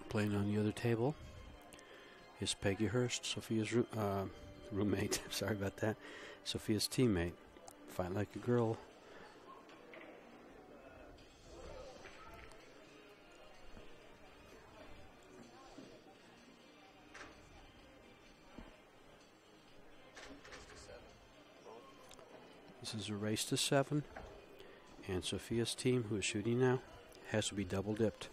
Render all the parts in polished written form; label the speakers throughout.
Speaker 1: Playing on the other table is Peggy Hurst, Sophia's roommate. Sorry about that. Sophia's teammate. Fight like a girl. This is a race to 7, and Sophia's team, who is shooting now, has to be double dipped.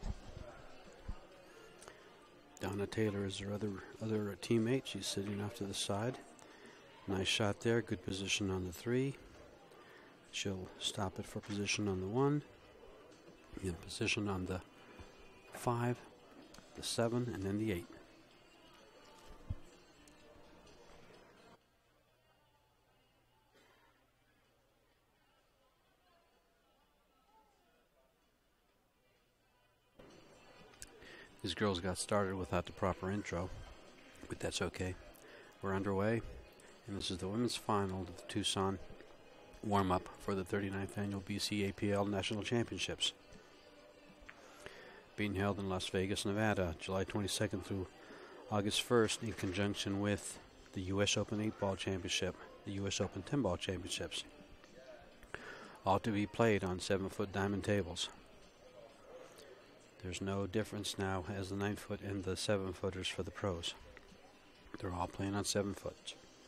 Speaker 1: Donna Taylor is her other teammate. She's sitting off to the side. Nice shot there. Good position on the 3. She'll stop it for position on the 1. Then position on the 5, the 7, and then the 8. These girls got started without the proper intro, but that's okay. We're underway, and this is the women's final of the Tucson warm-up for the 39th annual BCAPL National Championships, being held in Las Vegas, Nevada, July 22nd through August 1st, in conjunction with the US Open 8-Ball Championship, the US Open 10-Ball Championships, all to be played on 7-foot diamond tables. There's no difference now as the 9-foot and the 7-footers for the pros. They're all playing on 7-foot.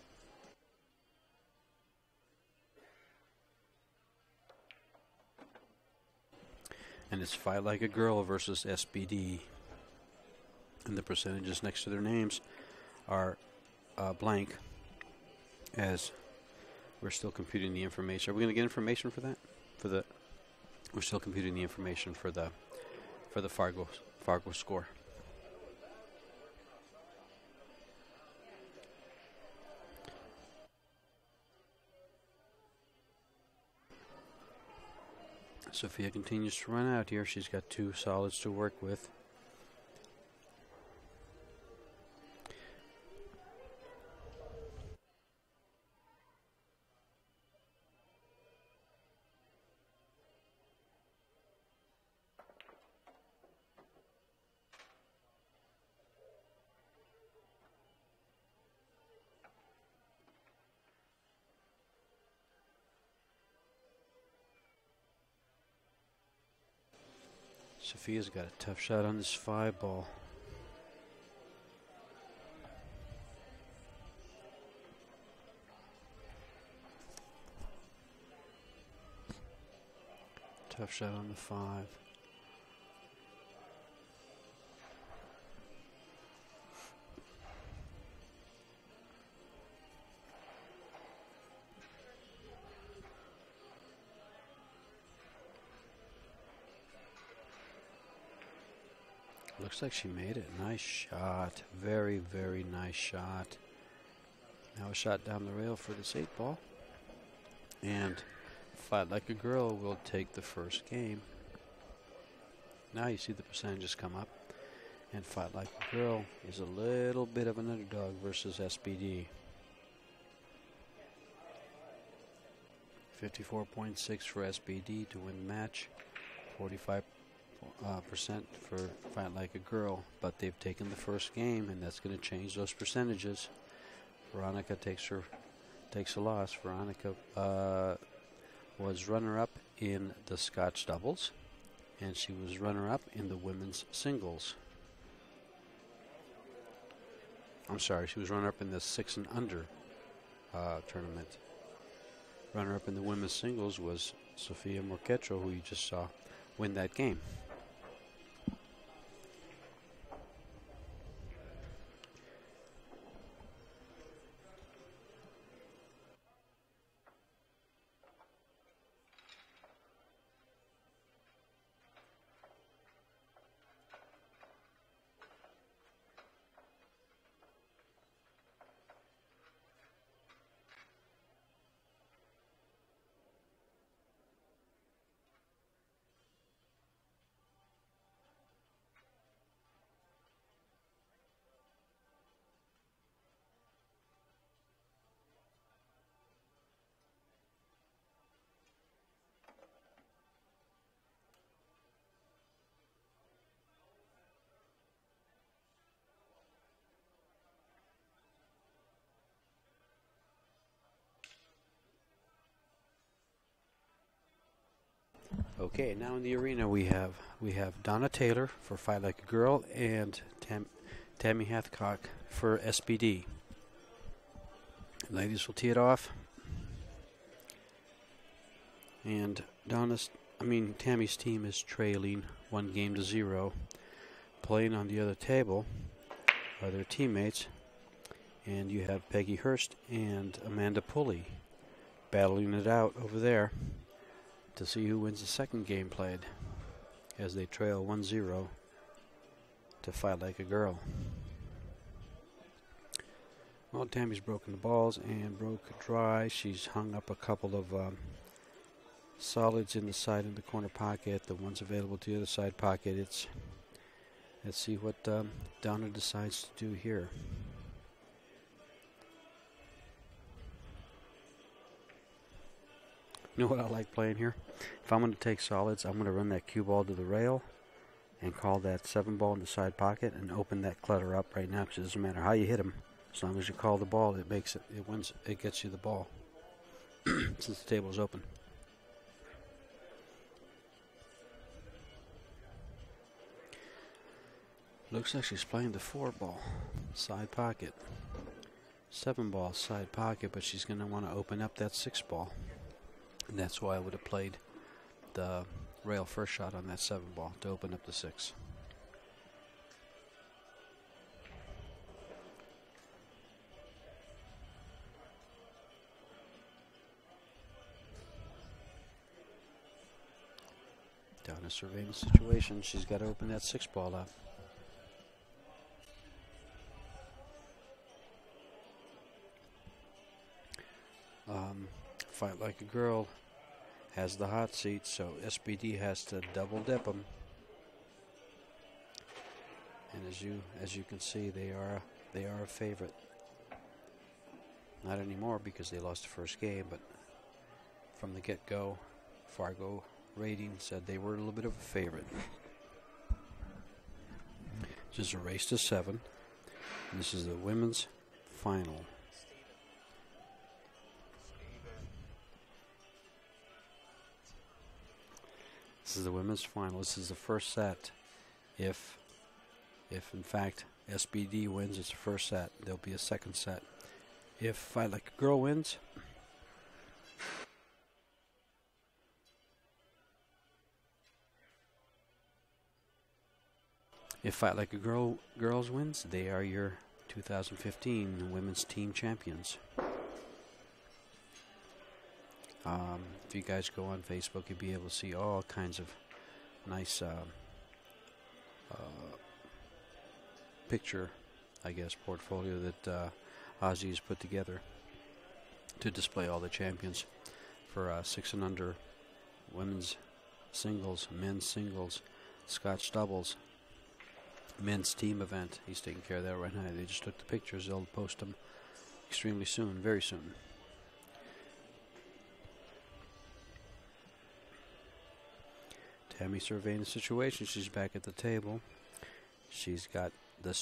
Speaker 1: And it's Fight Like a Girl versus SBD. And the percentages next to their names are blank, as we're still computing the information. Are we going to get information for that? We're still computing the information for the Fargo score. Sophia continues to run out here. She's got 2 solids to work with. Sophia's got a tough shot on this 5-ball. Tough shot on the 5. Looks like she made it. Nice shot. Very, very nice shot. Now a shot down the rail for this 8-ball. And Fight Like a Girl will take the first game. Now you see the percentages come up. And Fight Like a Girl is a little bit of an underdog versus SBD. 54.6 for SBD to win the match. 45% for Fight Like a Girl, but they've taken the first game, and that's going to change those percentages. Veronica takes a loss. Veronica was runner-up in the Scotch doubles, and she was runner-up in the women's singles. I'm sorry, she was runner-up in the 6 and under tournament. Runner-up in the women's singles was Sofia Morquetro, who you just saw win that game. Okay, now in the arena we have Donna Taylor for Fight Like a Girl and Tammy Hathcock for SBD. Ladies will tee it off, and Tammy's team is trailing 1-0. Playing on the other table are their teammates, and you have Peggy Hurst and Amanda Pulley battling it out over there to see who wins the second game played, as they trail 1-0 to Fight Like a Girl. Well, Tammy's broken the balls and broke dry. She's hung up a couple of solids in the corner pocket. The ones available to the other side pocket. Let's see what Donna decides to do here. You know what I like playing here? If I'm going to take solids, I'm going to run that cue ball to the rail and call that 7 ball in the side pocket and open that clutter up right now, because it doesn't matter how you hit them. As long as you call the ball, it wins. It gets you the ball since the table is open. Looks like she's playing the 4 ball side pocket, 7 ball side pocket, but she's going to want to open up that 6 ball. And that's why I would have played the rail first shot on that 7 ball to open up the 6. Down to surveying the situation. She's got to open that 6 ball up. Fight Like a Girl has the hot seat, so SBD has to double dip them. And as you can see, they are a favorite. Not anymore because they lost the first game, but from the get-go, Fargo rating said they were a little bit of a favorite. This is a race to 7. And this is the women's final. This is the women's final. This is the first set. If in fact SBD wins, it's the first set. There'll be a second set. If Fight Like a Girl wins, Girls wins, they are your 2015 women's team champions. If you guys go on Facebook, you'll be able to see all kinds of nice picture, I guess, portfolio that Ozzy has put together to display all the champions for 6 and under women's singles, men's singles, Scotch doubles, men's team event. He's taking care of that right now. They just took the pictures. They'll post them extremely soon, very soon. Tammy surveying the situation. She's back at the table. She's got the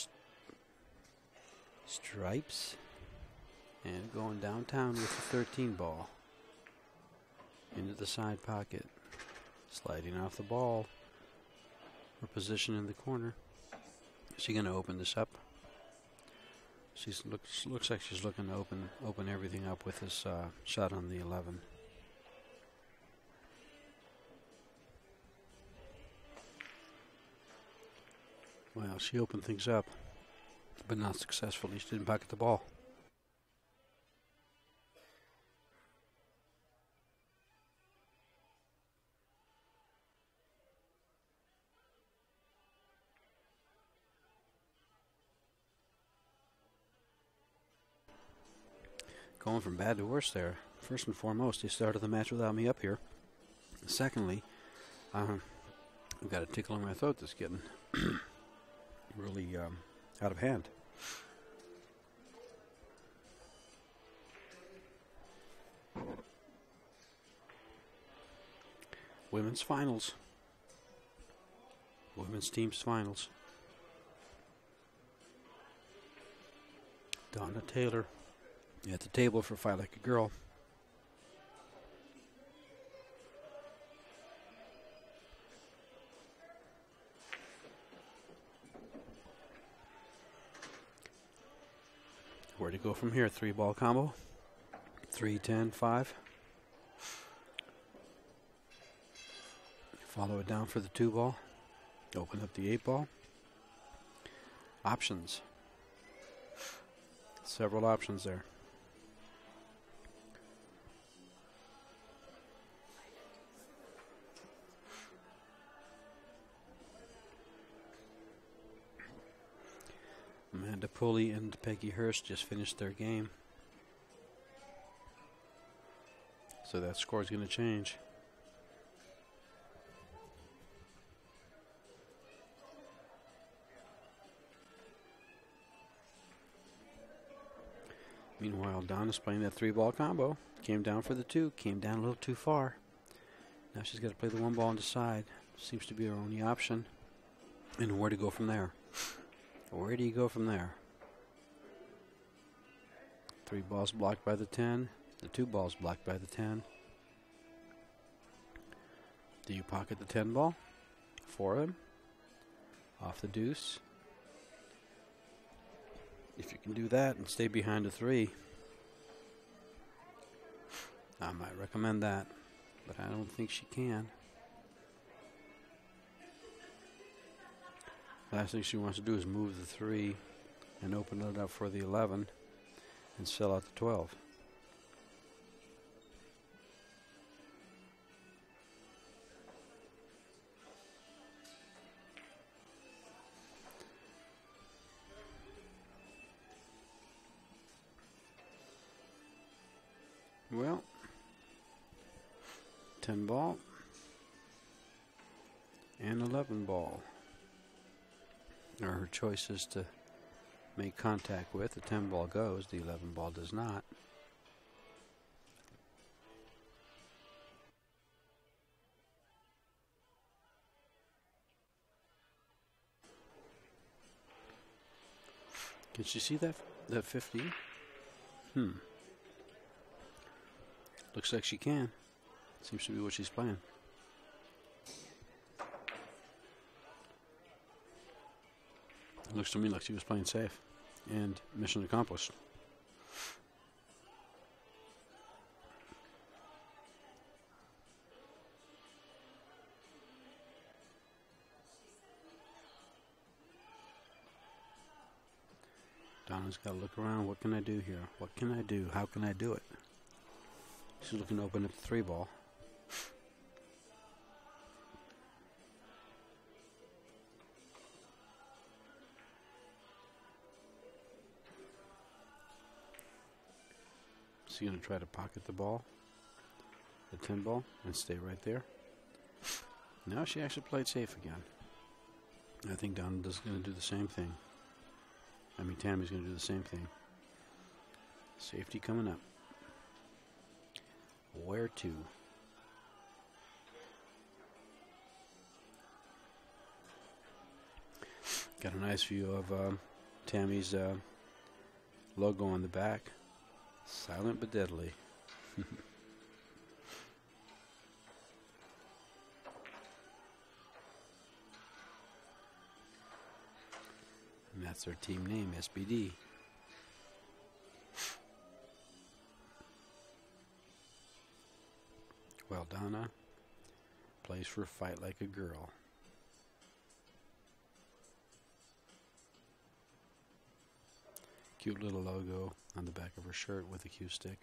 Speaker 1: stripes and going downtown with the 13 ball into the side pocket, sliding off the ball for position in the corner. Is she going to open this up? Looks like she's looking to open everything up with this shot on the 11. Well, she opened things up, but not successfully. She didn't pocket the ball. Going from bad to worse there. First and foremost, they started the match without me up here. Secondly, I've got a tickle in my throat that's getting really out of hand. Women's finals. Women's team's finals. Donna Taylor at the table for Fight Like a Girl. go from here? 3-ball combo. 3, 10, 5. Follow it down for the 2-ball. Open up the 8-ball. Options. Several options there. Amanda Pulley and Peggy Hurst just finished their game. So that score is going to change. Meanwhile, Donna's playing that 3-ball combo. Came down for the 2. Came down a little too far. Now she's got to play the 1-ball and decide. Seems to be her only option. And where to go from there. Where do you go from there? 3 balls blocked by the 10. The 2 balls blocked by the 10. Do you pocket the 10 ball? 4 of them. Off the deuce. If you can do that and stay behind the 3, I might recommend that, but I don't think she can. Last thing she wants to do is move the 3 and open it up for the 11 and sell out the 12. Well, 10 ball and 11 ball are her choices to make contact with. The 10 ball goes, the 11 ball does not. Can she see that 50? Looks like she can. Seems to be what she's playing. It looks to me like she was playing safe. And mission accomplished. Donna's got to look around. What can I do here? What can I do? How can I do it? She's looking to open up the 3 ball. She's going to try to pocket the ball, the 10 ball, and stay right there. Now she actually played safe again. I think Donna's going to do the same thing. I mean, Tammy's going to do the same thing. Safety coming up. Where to? Got a nice view of Tammy's logo on the back. Silent but deadly. And that's their team name, SBD. Well, Donna plays for Fight Like a Girl. Cute little logo on the back of her shirt with a cue stick.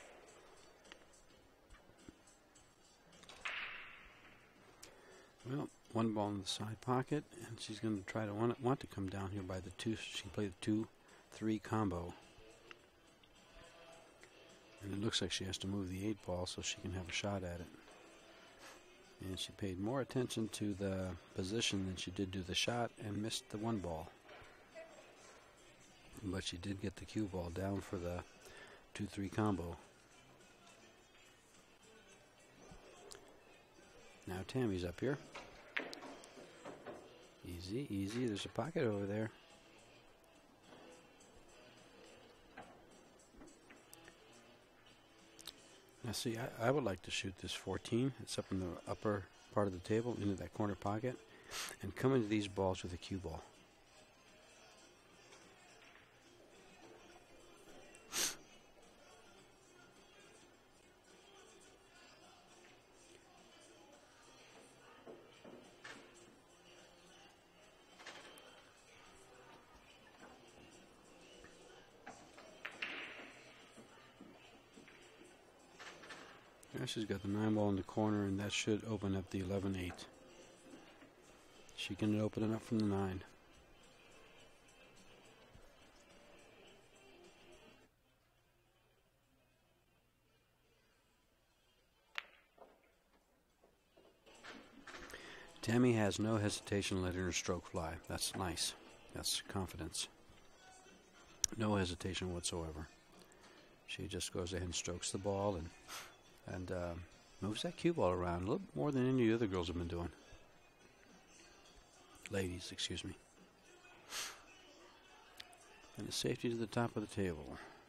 Speaker 1: Well, 1 ball in the side pocket, and she's going to try to want to come down here by the 2. She can play the 2-3 combo. And it looks like she has to move the 8 ball so she can have a shot at it. And she paid more attention to the position than she did to the shot and missed the 1 ball. But she did get the cue ball down for the 2-3 combo. Now Tammy's up here. Easy, easy. There's a pocket over there. Now see, I would like to shoot this 14. It's up in the upper part of the table into that corner pocket and come into these balls with a cue ball. Now she's got the 9 ball in the corner, and that should open up the 11-8. She can open it up from the 9. Tammy has no hesitation letting her stroke fly. That's nice. That's confidence. No hesitation whatsoever. She just goes ahead and strokes the ball and moves that cue ball around a little more than any of the other girls have been doing. Ladies, excuse me. And the safety to the top of the table.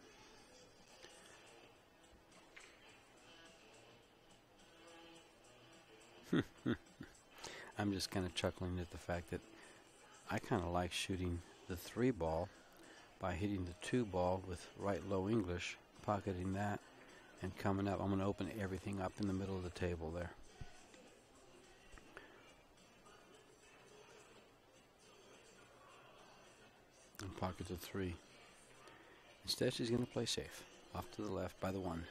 Speaker 1: I'm just kind of chuckling at the fact that I kind of like shooting the 3 ball by hitting the 2 ball with right low English, pocketing that, and coming up. I'm going to open everything up in the middle of the table there. And pocket the 3. Instead, she's going to play safe. Off to the left by the 1.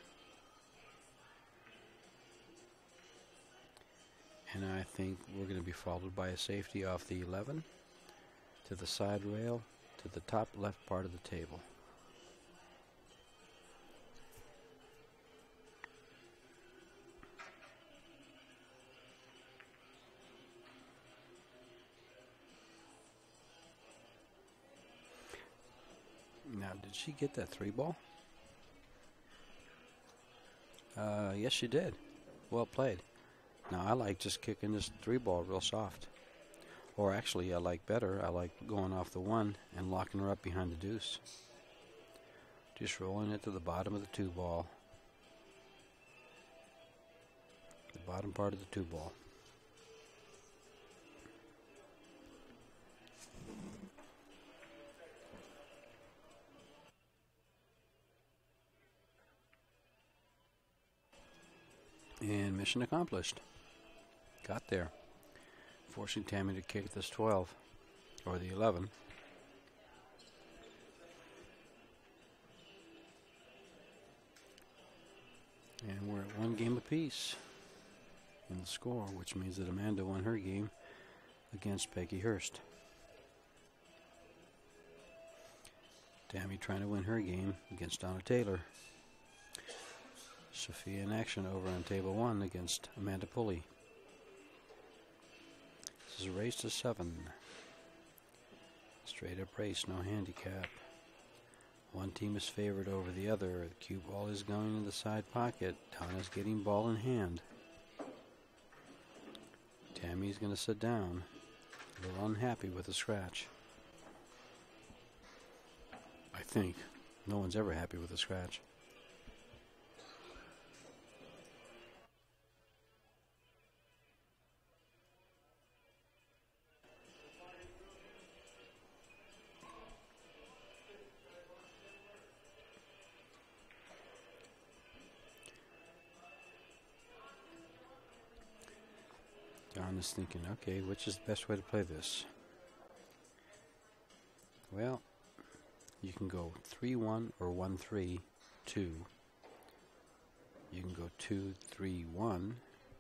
Speaker 1: And I think we're going to be followed by a safety off the 11 to the side rail to the top left part of the table. Now, did she get that 3 ball? Yes, she did. Well played. Now, I like just kicking this 3 ball real soft. Or actually, I like better. I like going off the 1 and locking her up behind the deuce. Just rolling it to the bottom of the 2 ball. The bottom part of the 2 ball. And mission accomplished. Got there. Forcing Tammy to kick this 12, or the 11. And we're at 1 game apiece in the score, which means that Amanda won her game against Peggy Hurst. Tammy trying to win her game against Donna Taylor. Sophia in action over on table 1 against Amanda Pulley. This is a race to 7. Straight up race, no handicap. One team is favored over the other. The cue ball is going in the side pocket. Donna's getting ball in hand. Tammy's going to sit down. A little unhappy with the scratch. I think. No one's ever happy with a scratch. Don is thinking, okay, which is the best way to play this? Well, you can go 3-1 or 1-3-2. You can go 2-3-1.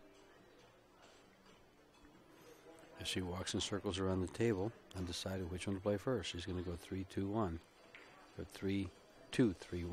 Speaker 1: As she walks in circles around the table, undecided which one to play first. She's going to go 3-2-1 or 3-2-3-1.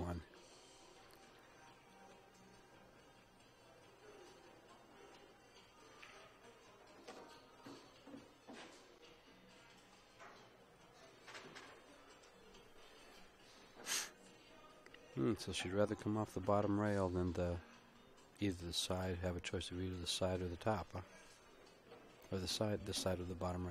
Speaker 1: So she'd rather come off the bottom rail than either the side, have a choice of either the side or the top, huh? Or the side of the bottom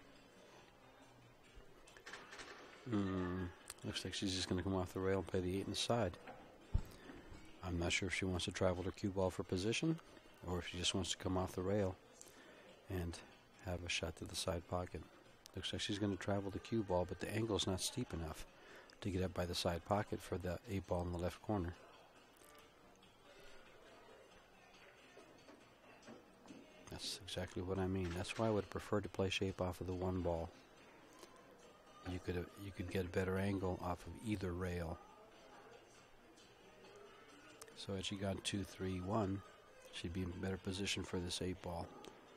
Speaker 1: rail. Looks like she's just going to come off the rail and play the 8 inside. I'm not sure if she wants to travel her cue ball for position, or if she just wants to come off the rail and have a shot to the side pocket. Looks like she's going to travel the cue ball, but the angle's not steep enough to get up by the side pocket for the 8 ball in the left corner. That's exactly what I mean. That's why I would prefer to play shape off of the 1 ball. You could get a better angle off of either rail. So as she got 2-3-1, she'd be in better position for this 8-ball.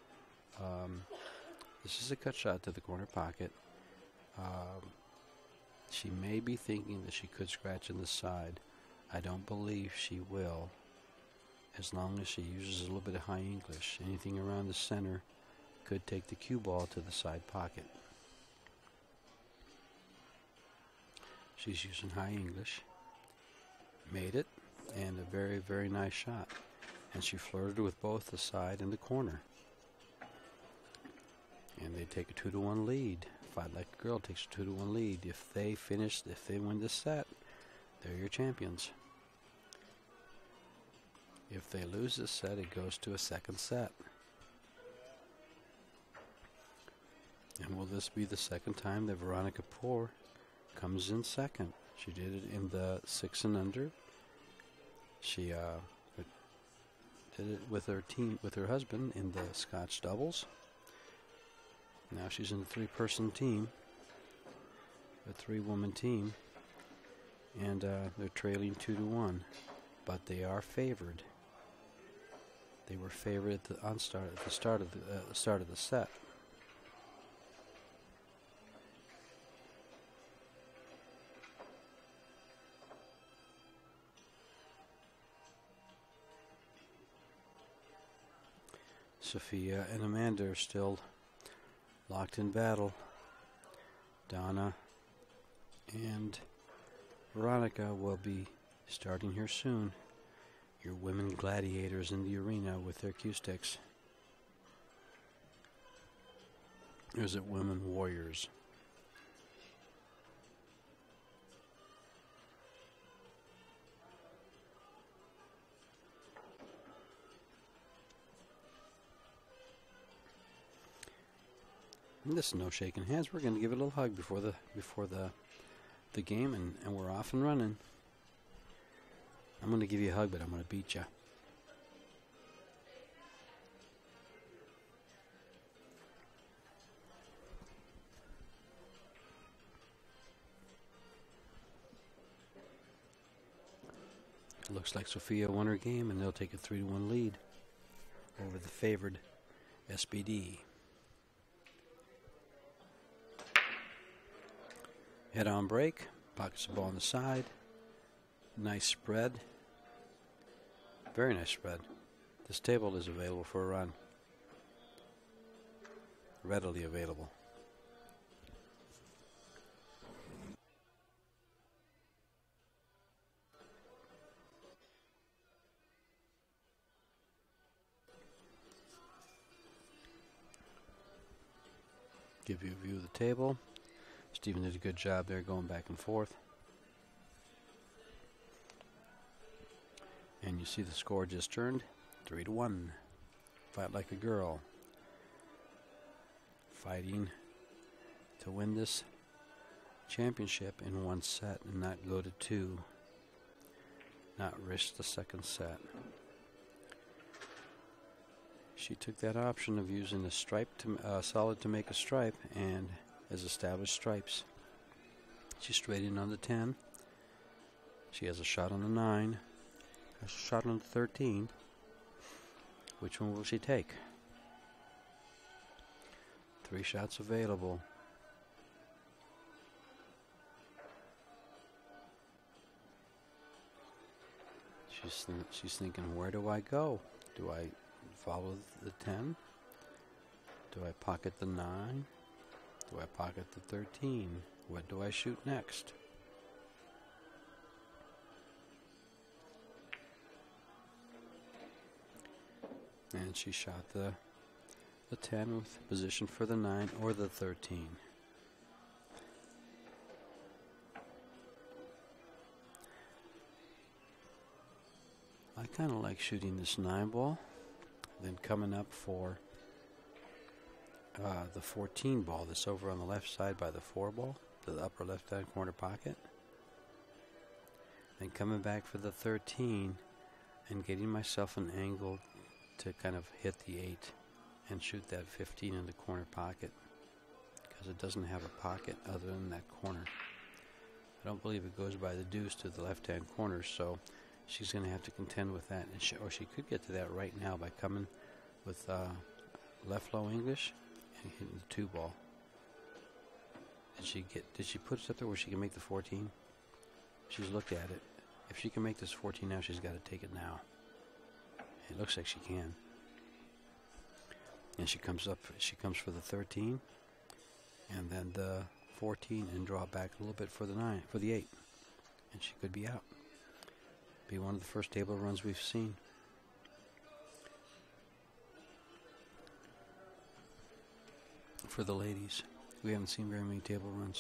Speaker 1: This is a cut shot to the corner pocket. She may be thinking that she could scratch in the side. I don't believe she will, as long as she uses a little bit of high English. Anything around the center could take the cue ball to the side pocket. She's using high English. Made it, and a very, very nice shot. And she flirted with both the side and the corner. And they take a 2-1 lead. Fight Like a Girl takes a 2-1 lead. If they win this set, they're your champions. If they lose this set, it goes to a second set. And will this be the second time that Veronica Poor comes in second? She did it in the 6 and under. She did it with her team, with her husband, in the Scotch doubles. Now she's in a 3-person team, a 3-woman team, and they're trailing 2-1, but they are favored. They were favored at the start of the set. Sophia and Amanda are still locked in battle. Donna and Veronica will be starting here soon. Your women gladiators in the arena with their cue sticks. Or is it women warriors? And this is no shaking hands. We're going to give it a little hug before the game, and we're off and running. I'm going to give you a hug, but I'm going to beat you. It looks like Sophia won her game, and they'll take a 3-1 lead over the favored SBD. Head-on break, pockets the ball on the side. Nice spread. Very nice spread. This table is available for a run. Readily available. Give you a view of the table. Stephen did a good job there going back and forth. And you see the score just turned 3-1. Fight Like a Girl. Fighting to win this championship in one set and not go to 2. Not risk the second set. She took that option of using a stripe to solid to make a stripe, and has established stripes. She's straight in on the 10. She has a shot on the 9. A shot on the 13. Which one will she take? 3 shots available. She's thinking, where do I go? Do I follow the 10? Do I pocket the 9? Do I pocket the 13? What do I shoot next? And she shot the 10 with position for the 9 or the 13. I kind of like shooting this 9 ball, then coming up for the 14 ball that's over on the left side by the 4 ball, the upper left-hand corner pocket. Then coming back for the 13 and getting myself an angle to kind of hit the 8 and shoot that 15 in the corner pocket, because it doesn't have a pocket other than that corner. I don't believe it goes by the deuce to the left-hand corner, so she's going to have to contend with that, and or she could get to that right now by coming with left low English and hitting the 2 ball. Did she put it up there where she can make the 14? She's looked at it. If she can make this 14 now, she's got to take it now. It looks like she can. And she comes for the 13, and then the 14, and draw back a little bit for the 8, and she could be out. Be one of the first table runs we've seen. For the ladies, we haven't seen very many table runs.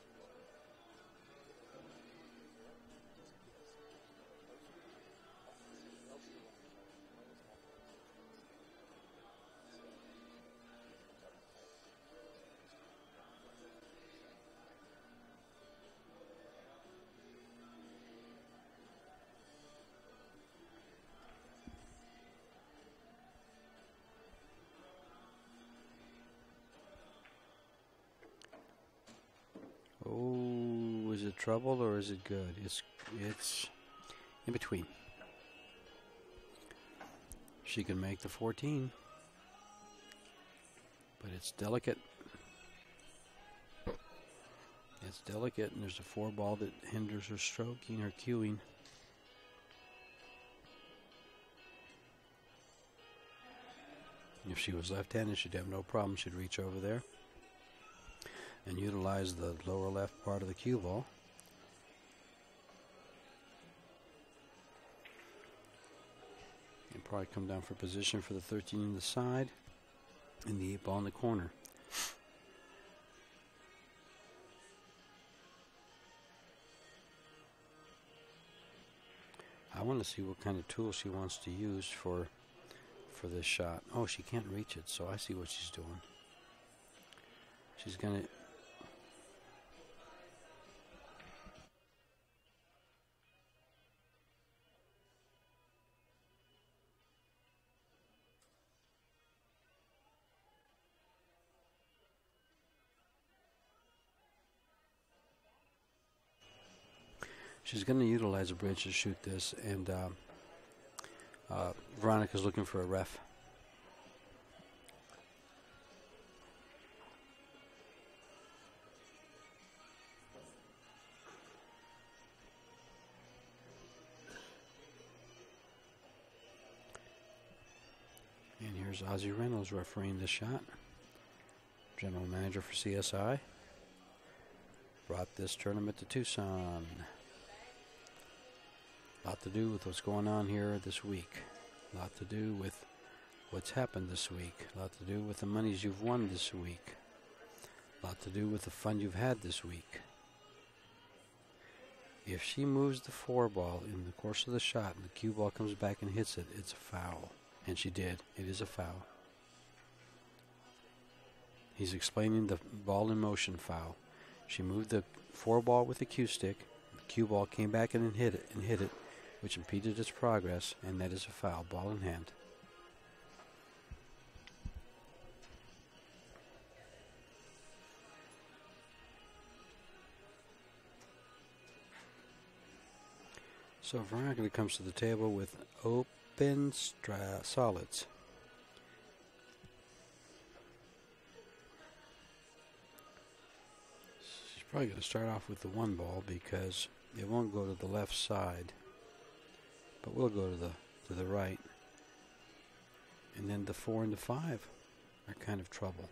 Speaker 1: Oh, is it trouble or is it good? It's in between. She can make the 14, but it's delicate. It's delicate, and there's a 4 ball that hinders her stroking, her cueing. If she was left-handed, she'd have no problem. She'd reach over there and utilize the lower left part of the cue ball. And probably come down for position for the 13 in the side and the 8 ball in the corner. I want to see what kind of tool she wants to use for this shot. Oh, she can't reach it, so I see what she's doing. She's going to... She's going to utilize a bridge to shoot this, and Veronica's looking for a ref. And here's Ozzie Reynolds refereeing this shot. General manager for CSI. Brought this tournament to Tucson. A lot to do with what's going on here this week. A lot to do with what's happened this week. A lot to do with the monies you've won this week. A lot to do with the fun you've had this week. If she moves the 4 ball in the course of the shot and the cue ball comes back and hits it, it's a foul. And she did. It is a foul. He's explaining the ball in motion foul. She moved the 4 ball with the cue stick. The cue ball came back and hit it, which impeded its progress, and that is a foul, ball in hand. So Veronica comes to the table with open solids. She's probably going to start off with the 1 ball because it won't go to the left side, but we'll go to the right. And then the 4 and the 5 are kind of trouble.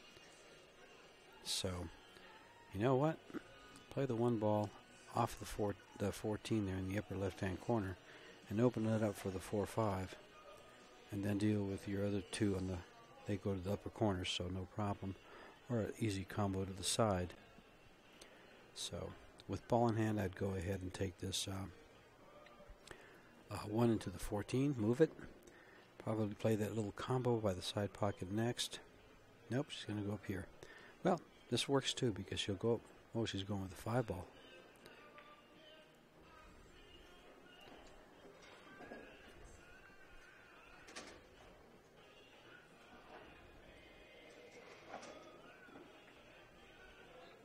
Speaker 1: So, you know what? Play the 1 ball off the 14 there in the upper left-hand corner, and open it up for the 4-5, and then deal with your other 2 on they go to the upper corner, so no problem, or an easy combo to the side. So, with ball in hand, I'd go ahead and take this 1 into the 14, move it, probably play that little combo by the side pocket next. Nope, she's going to go up here. Well, this works too because she'll go up. Oh, she's going with the 5 ball.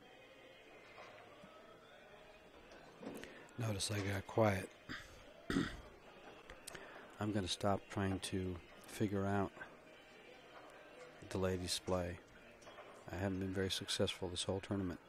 Speaker 1: Notice I got quiet. I'm going to stop trying to figure out delay display. I haven't been very successful this whole tournament.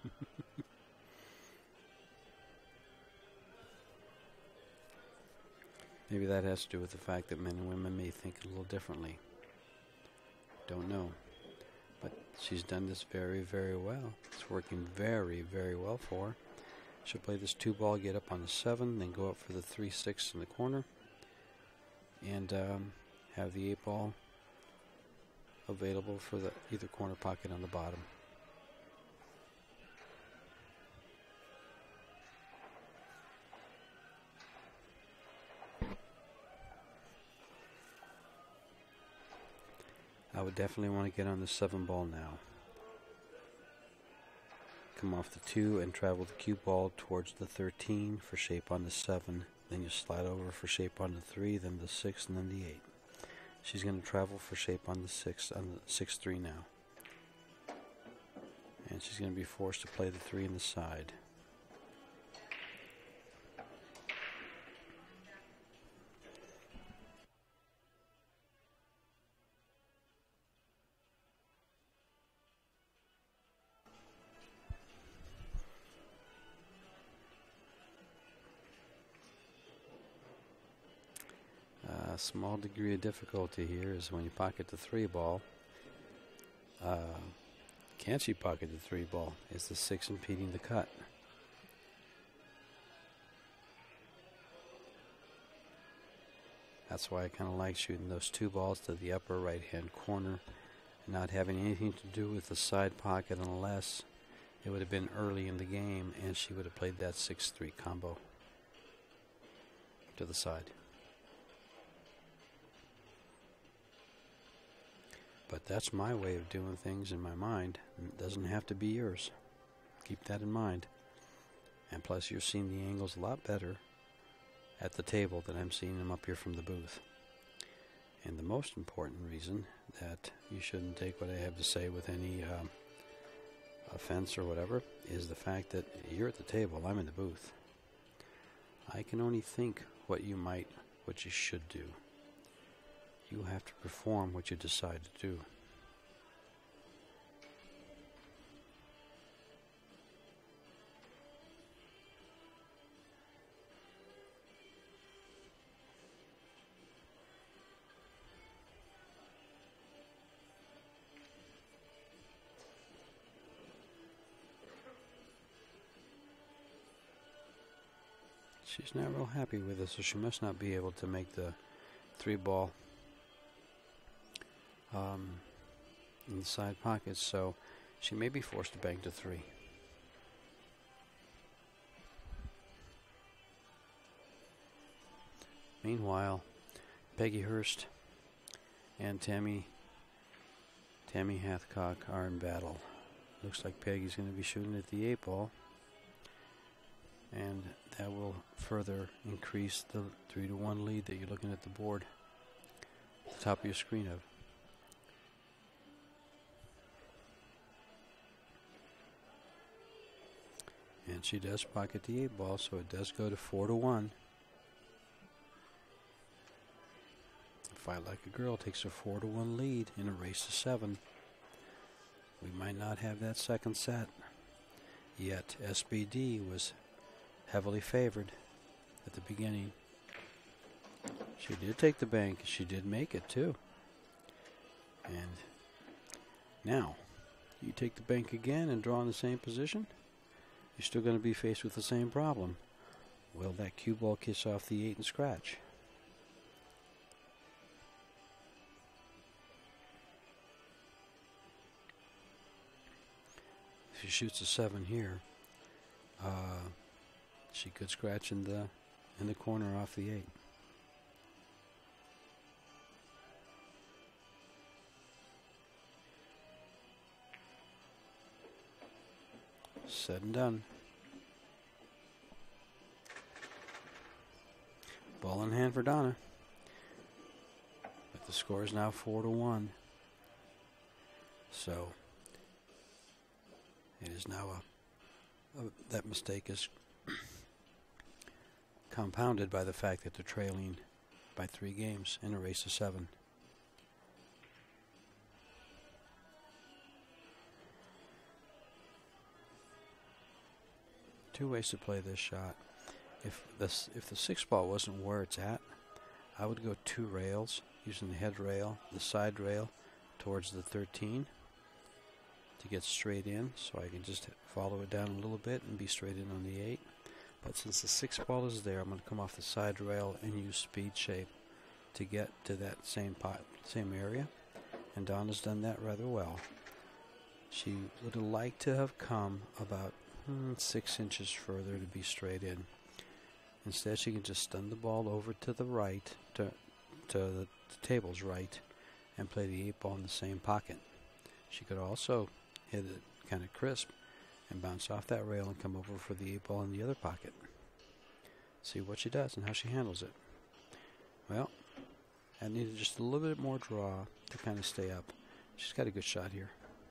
Speaker 1: Maybe that has to do with the fact that men and women may think a little differently. Don't know. But she's done this very, very well. It's working very, very well for her. She'll play this 2-ball, get up on the 7, then go up for the 3-6 in the corner, and have the 8-ball available for the either corner pocket on the bottom. I would definitely want to get on the 7-ball now. Come off the 2 and travel the cue ball towards the 13 for shape on the 7. Then you slide over for shape on the 3, then the 6, and then the 8. She's going to travel for shape on the 6, on the 6-3 now. And she's going to be forced to play the 3 in the side. A small degree of difficulty here is when you pocket the 3-ball. Can she pocket the 3-ball? Is the 6 impeding the cut? That's why I kind of like shooting those 2 balls to the upper right-hand corner and not having anything to do with the side pocket unless it would have been early in the game and she would have played that 6-3 combo to the side. But that's my way of doing things in my mind. It doesn't have to be yours. Keep that in mind. And plus, you're seeing the angles a lot better at the table than I'm seeing them up here from the booth. And the most important reason that you shouldn't take what I have to say with any offense or whatever is the fact that you're at the table, I'm in the booth. I can only think what you should do. You have to perform what you decide to do. She's not real happy with it, so she must not be able to make the 3-ball in the side pockets, so she may be forced to bank to 3. Meanwhile, Peggy Hurst and Tammy Hathcock are in battle. Looks like Peggy's going to be shooting at the 8-ball, and that will further increase the 3-1 lead that you're looking at the board at the top of your screen of. And she does pocket the 8-ball, so it does go to 4-1. Fight Like a Girl takes a 4-1 lead in a race to 7. We might not have that second set, yet SBD was heavily favored at the beginning. She did take the bank. She did make it too. And now, you take the bank again and draw in the same position, you're still going to be faced with the same problem. Will that cue ball kiss off the 8 and scratch? If she shoots a 7 here, she could scratch in the corner off the 8. Said and done. Ball in hand for Donna. But the score is now 4-1. So it is now that mistake is compounded by the fact that they're trailing by 3 games in a race to 7. Two ways to play this shot. If the 6 ball wasn't where it's at, I would go 2 rails using the head rail, the side rail towards the 13 to get straight in, so I can just follow it down a little bit and be straight in on the 8. But since the 6 ball is there, I'm going to come off the side rail and use speed shape to get to that same area. And Donna's done that rather well. She would have liked to have come about 6 inches further to be straight in. Instead, she can just stun the ball over to the right, to the table's right, and play the 8 ball in the same pocket. She could also hit it kind of crisp and bounce off that rail and come over for the 8 ball in the other pocket. See what she does and how she handles it. Well, I needed just a little bit more draw to kind of stay up. She's got a good shot here.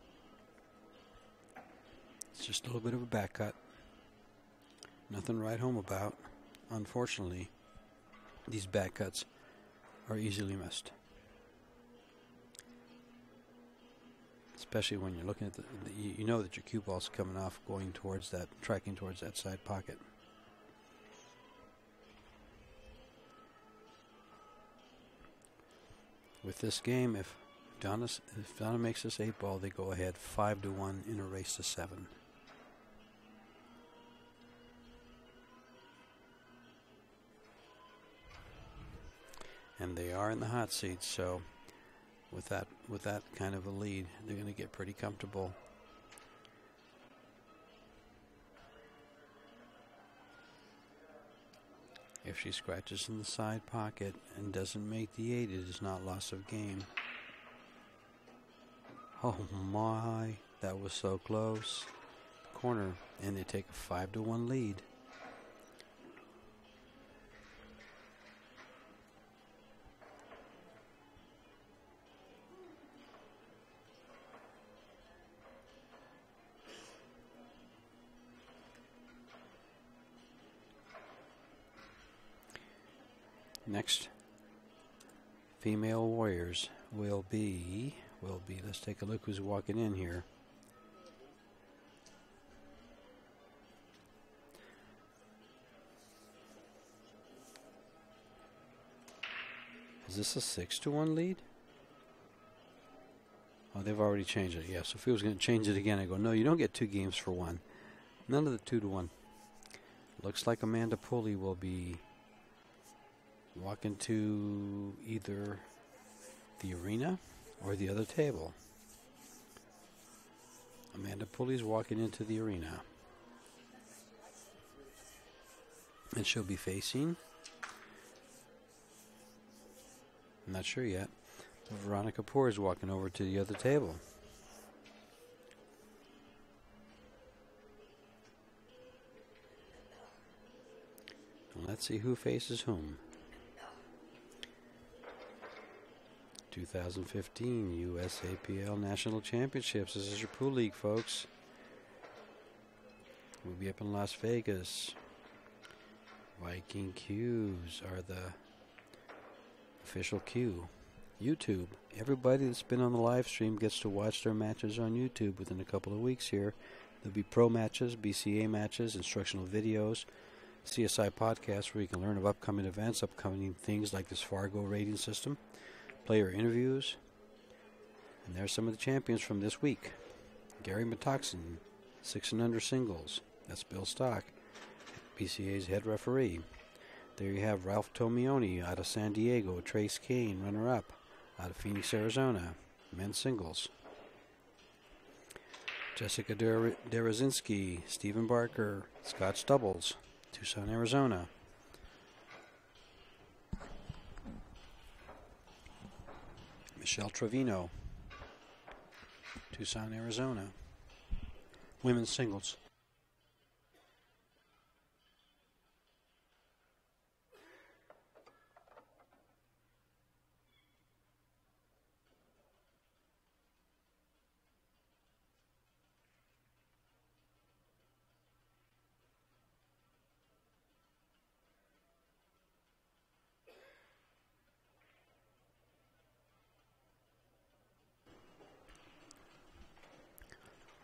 Speaker 1: It's just a little bit of a back cut. Nothing to write home about. Unfortunately, these back cuts are easily missed. Especially when you're looking at you know that your cue ball's coming off, going towards that, tracking towards that side pocket. With this game, if Donna makes this 8 ball, they go ahead 5-1 in a race to 7. And they are in the hot seat, so with that kind of a lead, they're going to get pretty comfortable. If she scratches in the side pocket and doesn't make the 8, it is not loss of game. Oh my, that was so close. Corner, and they take a 5-1 lead. Next, female warriors will be, let's take a look who's walking in here. Is this a 6-1 lead? Oh, they've already changed it. Yeah, so if he was going to change it again, I go, no, you don't get 2 games for 1. None of the 2-1. Looks like Amanda Pulley will be walking to either the arena or the other table. Amanda Pulley's walking into the arena. And she'll be facing, I'm not sure yet, but Veronica Poor is walking over to the other table. And let's see who faces whom. 2015 USAPL National Championships. This is your pool league, folks. We'll be up in Las Vegas. Viking Cues are the official cue. YouTube. Everybody that's been on the live stream gets to watch their matches on YouTube within a couple of weeks here. There'll be pro matches, BCA matches, instructional videos, CSI podcasts where you can learn of upcoming events, upcoming things like this Fargo rating system, player interviews, and there's some of the champions from this week. Gary Metoxen, 6 and under singles. That's Bill Stock, BCA's head referee. There you have Ralph Tomioni out of San Diego, Trace Kane, runner-up, out of Phoenix, Arizona, men's singles. Jessica Derazinski, Stephen Barker, Scott Stubbles, Tucson, Arizona. Michelle Trevino, Tucson, Arizona. Women's singles.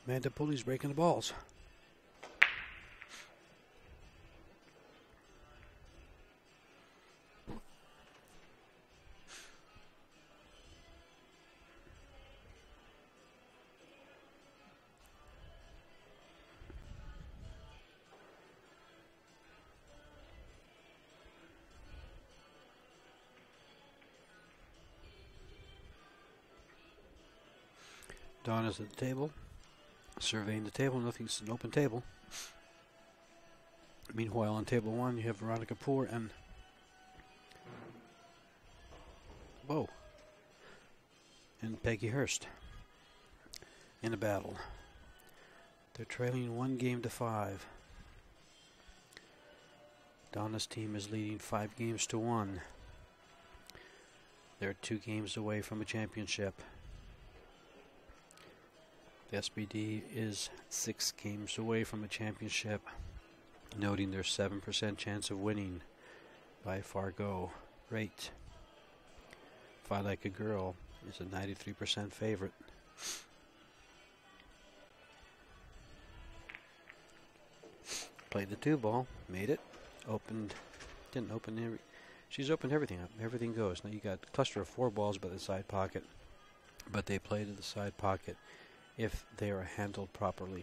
Speaker 1: Amanda Pulley's breaking the balls. Donna's at the table, surveying the table. Nothing's an open table. Meanwhile, on table 1, you have Veronica Poor and Peggy Hurst in a battle. They're trailing 1-5. Donna's team is leading 5-1. They're 2 games away from a championship. The SBD is 6 games away from a championship, noting their 7% chance of winning by Fargo rate. Fight Like a Girl is a 93% favorite. Played the 2-ball, made it, opened, didn't open she's opened everything up, everything goes. Now you got a cluster of 4 balls by the side pocket, but they play to the side pocket if they are handled properly.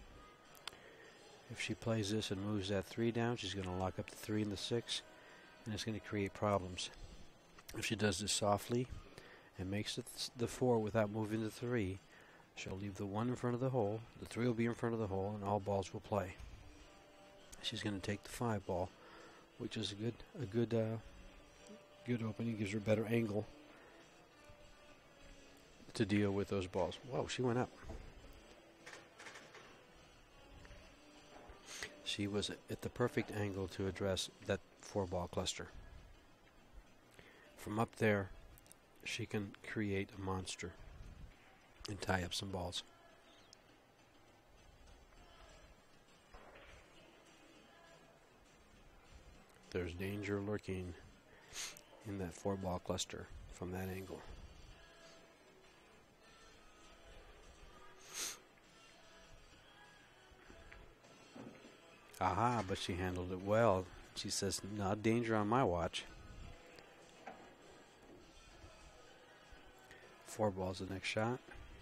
Speaker 1: If she plays this and moves that 3 down, she's going to lock up the 3 and the 6, and it's going to create problems. If she does this softly and makes the 4 without moving the 3, she'll leave the 1 in front of the hole, the 3 will be in front of the hole, and all balls will play. She's going to take the 5-ball, which is a good opening, gives her a better angle to deal with those balls. Whoa, she went up. She was at the perfect angle to address that 4-ball cluster. From up there, she can create a monster and tie up some balls. There's danger lurking in that 4-ball cluster from that angle. Aha, but she handled it well. She says, "No danger on my watch." 4 balls the next shot.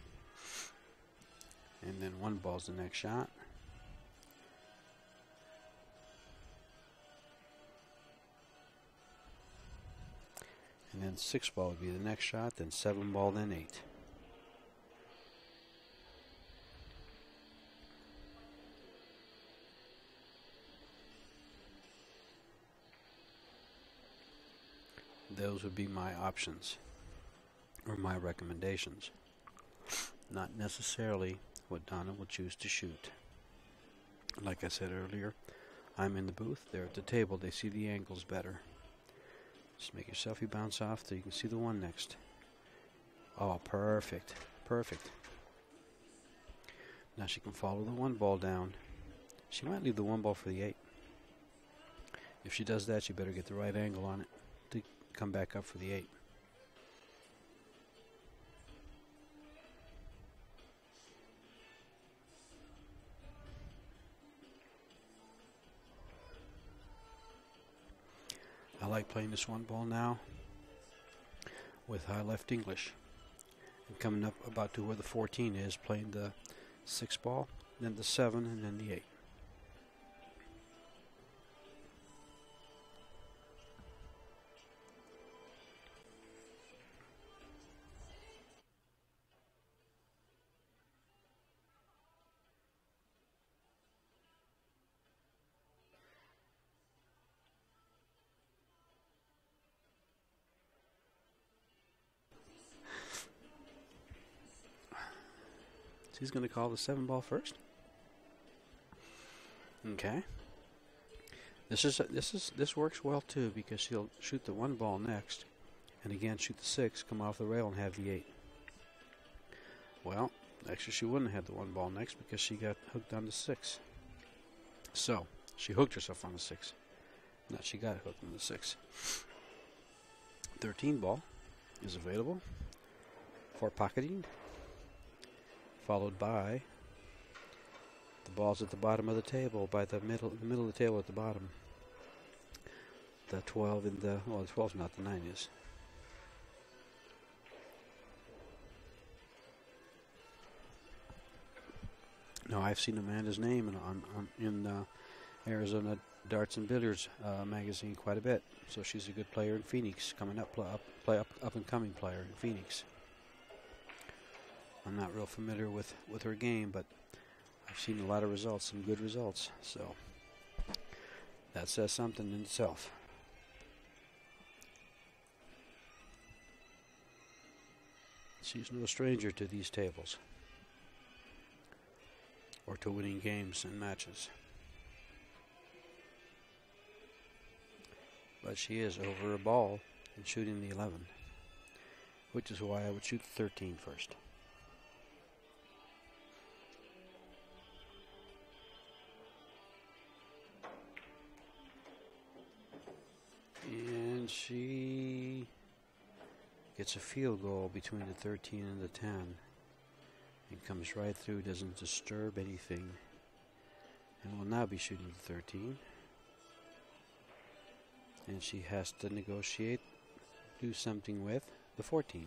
Speaker 1: And then 1 ball's the next shot. And then 6 ball would be the next shot, then 7 ball, then 8. Those would be my options, or my recommendations. Not necessarily what Donna will choose to shoot. Like I said earlier, I'm in the booth, they're at the table, they see the angles better. Just make yourself bounce off so you can see the 1 next. Oh, perfect. Perfect. Now she can follow the 1 ball down. She might leave the 1 ball for the 8. If she does that, she better get the right angle on it to come back up for the 8. I like playing this 1 ball now with high left English. And coming up about to where the 14 is, playing the 6 ball, then the 7, and then the 8. He's going to call the 7 ball first. Okay. This works well too, because she'll shoot the 1 ball next, and again shoot the 6, come off the rail, and have the 8. Well, actually she wouldn't have had the 1 ball next because she got hooked on the 6. So she hooked herself on the 6. Not she got hooked on the 6. 13 ball is available for pocketing, followed by The ball's at the bottom of the table, by the middle of the table at the bottom. The 12 and the, well, the 12's not, the 9 is. No, I've seen Amanda's name in Arizona Darts and Billiards magazine quite a bit. So she's a good player in Phoenix, coming up, up and coming player in Phoenix. I'm not real familiar with her game, but I've seen a lot of results, some good results. So that says something in itself. She's no stranger to these tables or to winning games and matches. But she is over a ball and shooting the 11, which is why I would shoot the 13 first. And she gets a field goal between the 13 and the 10 and comes right through, doesn't disturb anything, and will now be shooting the 13. And she has to negotiate, do something with the 14.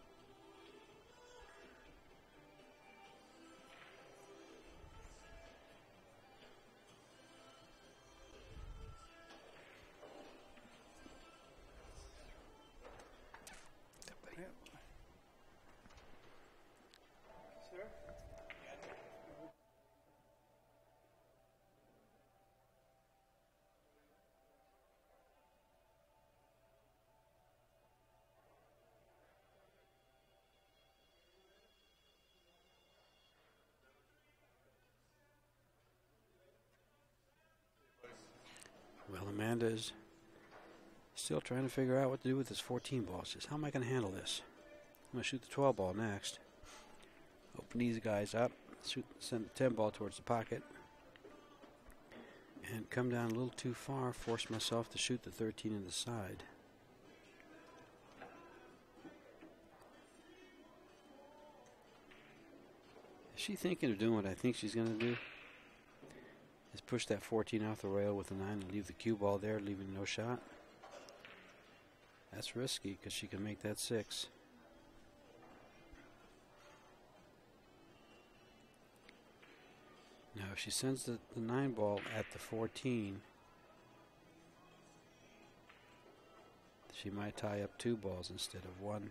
Speaker 1: Well, Amanda is still trying to figure out what to do with this 14 ball. She says, how am I going to handle this? I'm going to shoot the 12 ball next. Open these guys up. Send the 10 ball towards the pocket. And come down a little too far. Force myself to shoot the 13 in the side. Is she thinking of doing what I think she's going to do? Is push that 14 off the rail with the 9 and leave the cue ball there, leaving no shot? That's risky because she can make that 6. Now, if she sends the 9 ball at the 14, she might tie up 2 balls instead of 1.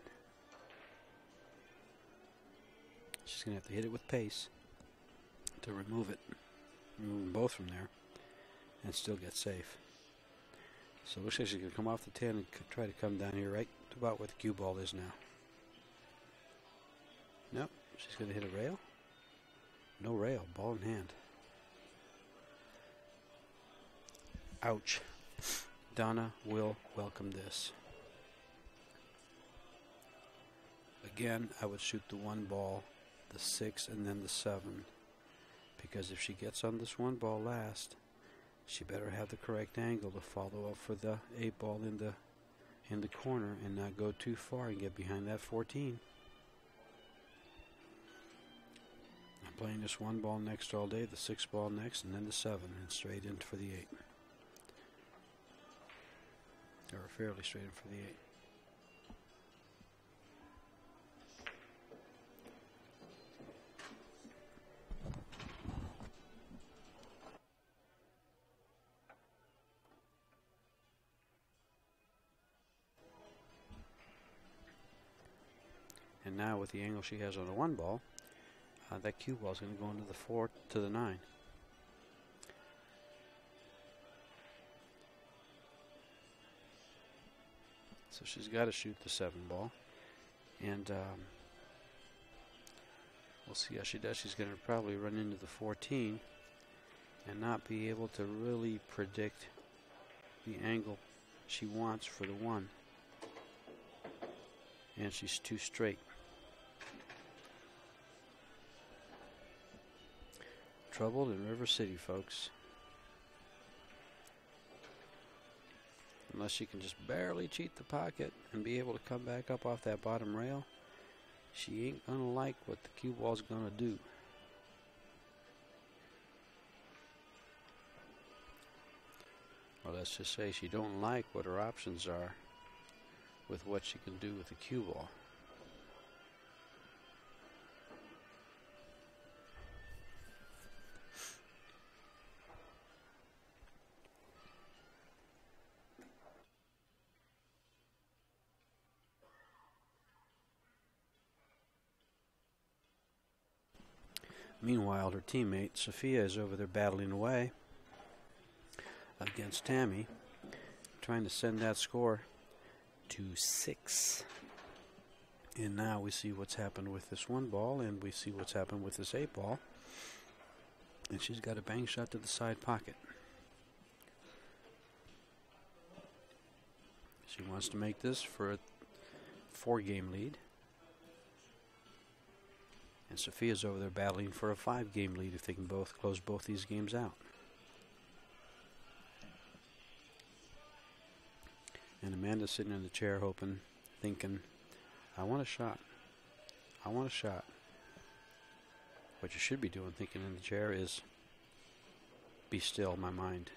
Speaker 1: She's going to have to hit it with pace to remove it. Remove them both from there and still get safe. So it looks like she's going to come off the 10 and try to come down here right about where the cue ball is now. Nope, she's going to hit a rail. No rail, ball in hand. Ouch. Donna will welcome this. Again, I would shoot the 1 ball, the 6, and then the 7. Because if she gets on this 1 ball last, she better have the correct angle to follow up for the 8 ball in the corner and not go too far and get behind that 14. I'm playing this 1 ball next all day, the 6 ball next, and then the 7, and straight in for the 8. Or fairly straight in for the 8. And now with the angle she has on the 1 ball, that cue ball is going to go into the 4 to the 9. So she's got to shoot the 7 ball. And we'll see how she does. She's going to probably run into the 14 and not be able to really predict the angle she wants for the 1. And she's too straight. Trouble in River City, folks. Unless she can just barely cheat the pocket and be able to come back up off that bottom rail, she ain't gonna like what the cue ball's gonna do. Or let's just say she don't like what her options are with what she can do with the cue ball. Meanwhile, her teammate Sophia is over there battling away against Tammy, trying to send that score to 6. And now we see what's happened with this one ball, and we see what's happened with this 8 ball. And she's got a bang shot to the side pocket. She wants to make this for a 4-game lead. And Sophia's over there battling for a 5-game lead if they can both close both these games out. And Amanda's sitting in the chair hoping, thinking, I want a shot. I want a shot. What you should be doing, thinking in the chair, is be still, my mind.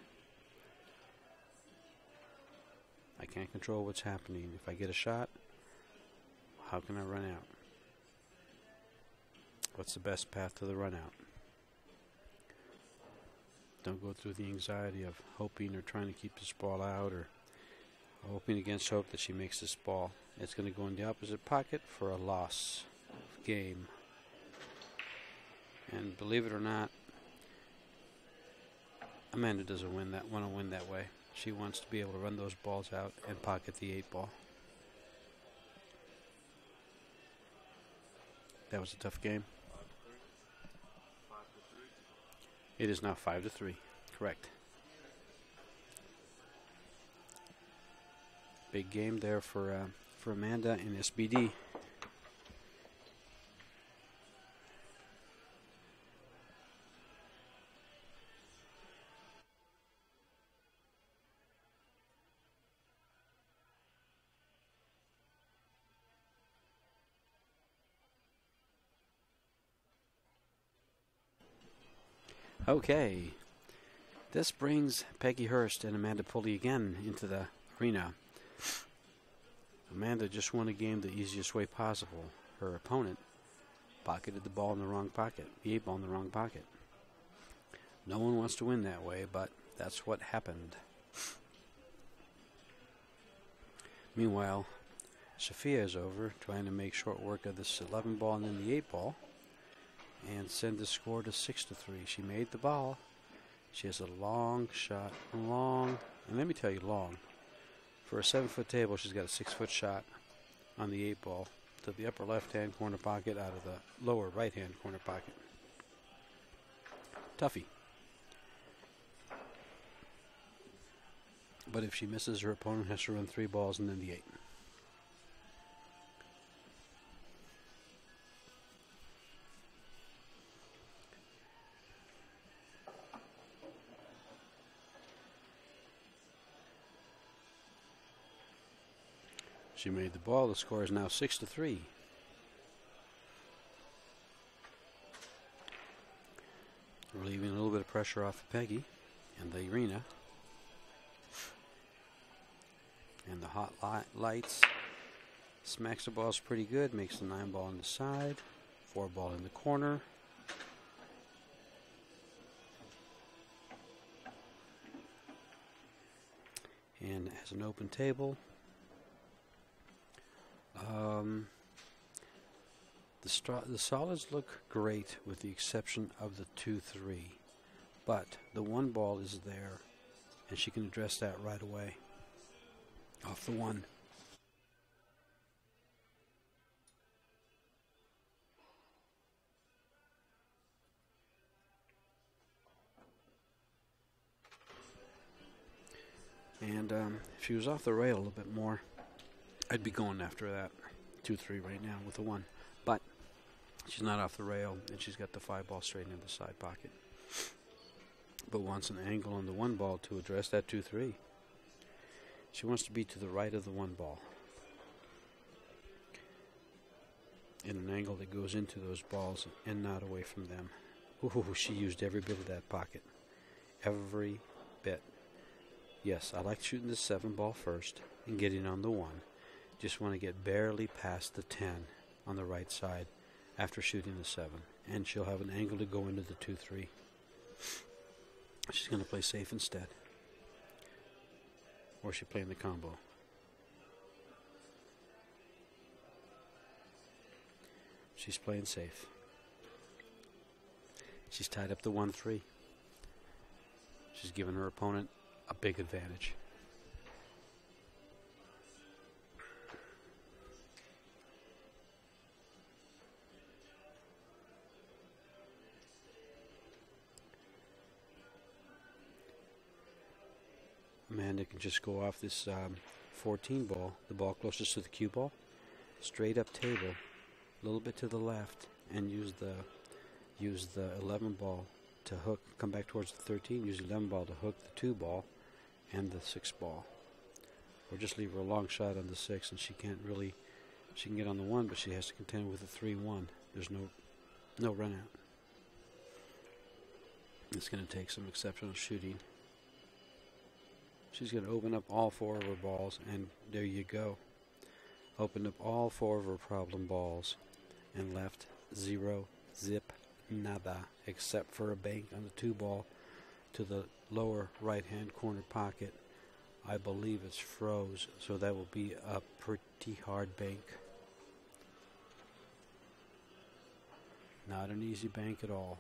Speaker 1: I can't control what's happening. If I get a shot, how can I run out? What's the best path to the run out? Don't go through the anxiety of hoping or trying to keep this ball out, or hoping against hope that she makes this ball. It's going to go in the opposite pocket for a loss of game. And believe it or not, Amanda doesn't want to win that way. She wants to be able to run those balls out and pocket the 8 ball. That was a tough game. It is now 5-3. Correct. Big game there for Amanda and SBD. Okay, this brings Peggy Hurst and Amanda Pulley again into the arena. Amanda just won a game the easiest way possible. Her opponent pocketed the ball in the wrong pocket, the 8 ball in the wrong pocket. No one wants to win that way, but that's what happened. Meanwhile, Sophia is over trying to make short work of this 11 ball and then the 8 ball, and send the score to 6-3. She made the ball. She has a long shot, long, and let me tell you, long. For a 7-foot table, she's got a 6-foot shot on the 8 ball to the upper left-hand corner pocket out of the lower right-hand corner pocket. Toughie. But if she misses, her opponent has to run 3 balls and then the 8. She made the ball. The score is now 6-3. Relieving a little bit of pressure off of Peggy and the arena. And the hot lights. Smacks the balls pretty good. Makes the 9 ball on the side. 4 ball in the corner. And has an open table. The solids look great with the exception of the 2-3, but the 1 ball is there, and she can address that right away off the 1. And if she was off the rail a little bit more, I'd be going after that 2-3 right now with the 1. But she's not off the rail, and she's got the 5 ball straight into the side pocket. But wants an angle on the 1 ball to address that 2-3. She wants to be to the right of the 1 ball. In an angle that goes into those balls and not away from them. Ooh, she used every bit of that pocket. Every bit. Yes, I like shooting the 7 ball first and getting on the 1. Just want to get barely past the 10 on the right side after shooting the 7. And she'll have an angle to go into the 2-3. She's going to play safe instead. Or is she playing the combo? She's playing safe. She's tied up the 1-3. She's given her opponent a big advantage. Amanda can just go off this 14 ball, the ball closest to the cue ball, straight up table, a little bit to the left, and use the 11 ball to hook, come back towards the 13, use the 11 ball to hook the 2 ball and the 6 ball. Or just leave her a long shot on the 6, and she can't really, she can get on the 1, but she has to contend with the 3-1. There's no run out. It's going to take some exceptional shooting. She's going to open up all 4 of her balls, and there you go. Opened up all 4 of her problem balls and left 0, zip, nada, except for a bank on the 2 ball to the lower right-hand corner pocket. I believe it's froze, so that will be a pretty hard bank. Not an easy bank at all.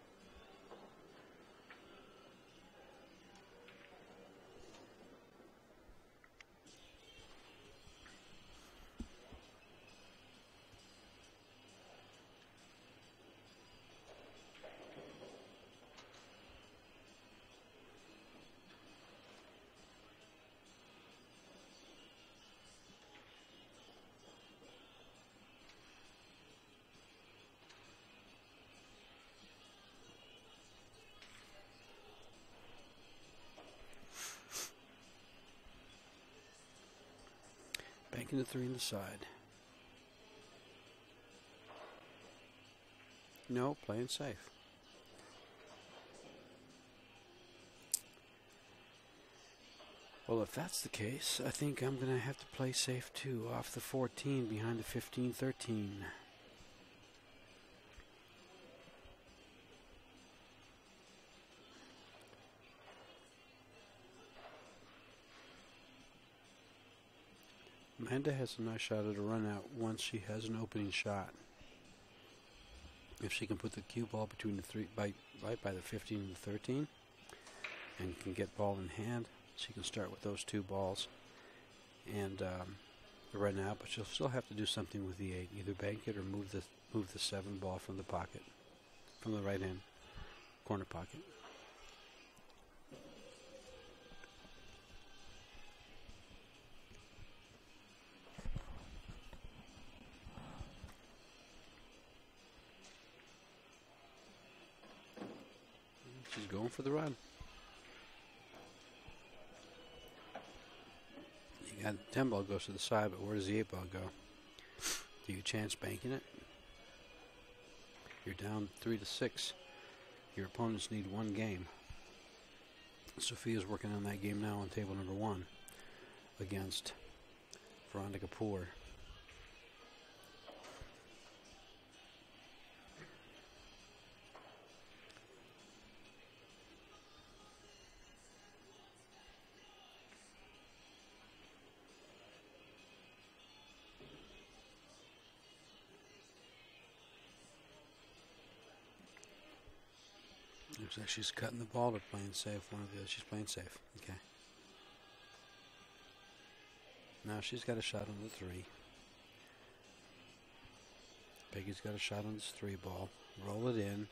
Speaker 1: Banking the 3 in the side. No, playing safe. Well, if that's the case, I think I'm going to have to play safe too, off the 14 behind the 15-13. Amanda has a nice shot at a run out once she has an opening shot. If she can put the cue ball between the 3, right by the 15 and the 13, and can get ball in hand, she can start with those 2 balls and run out. But she'll still have to do something with the 8, either bank it or move the 7 ball from the pocket, from the right hand corner pocket. She's going for the run. You got 10 ball goes to the side, but where does the 8 ball go? Do you chance banking it? You're down 3-6. Your opponents need 1 game. Sophia's working on that game now on table number 1 against Veronica Poor. Looks like she's cutting the ball or playing safe. One of the other. She's playing safe. Okay. Now she's got a shot on the 3. Peggy's got a shot on this 3 ball. Roll it in.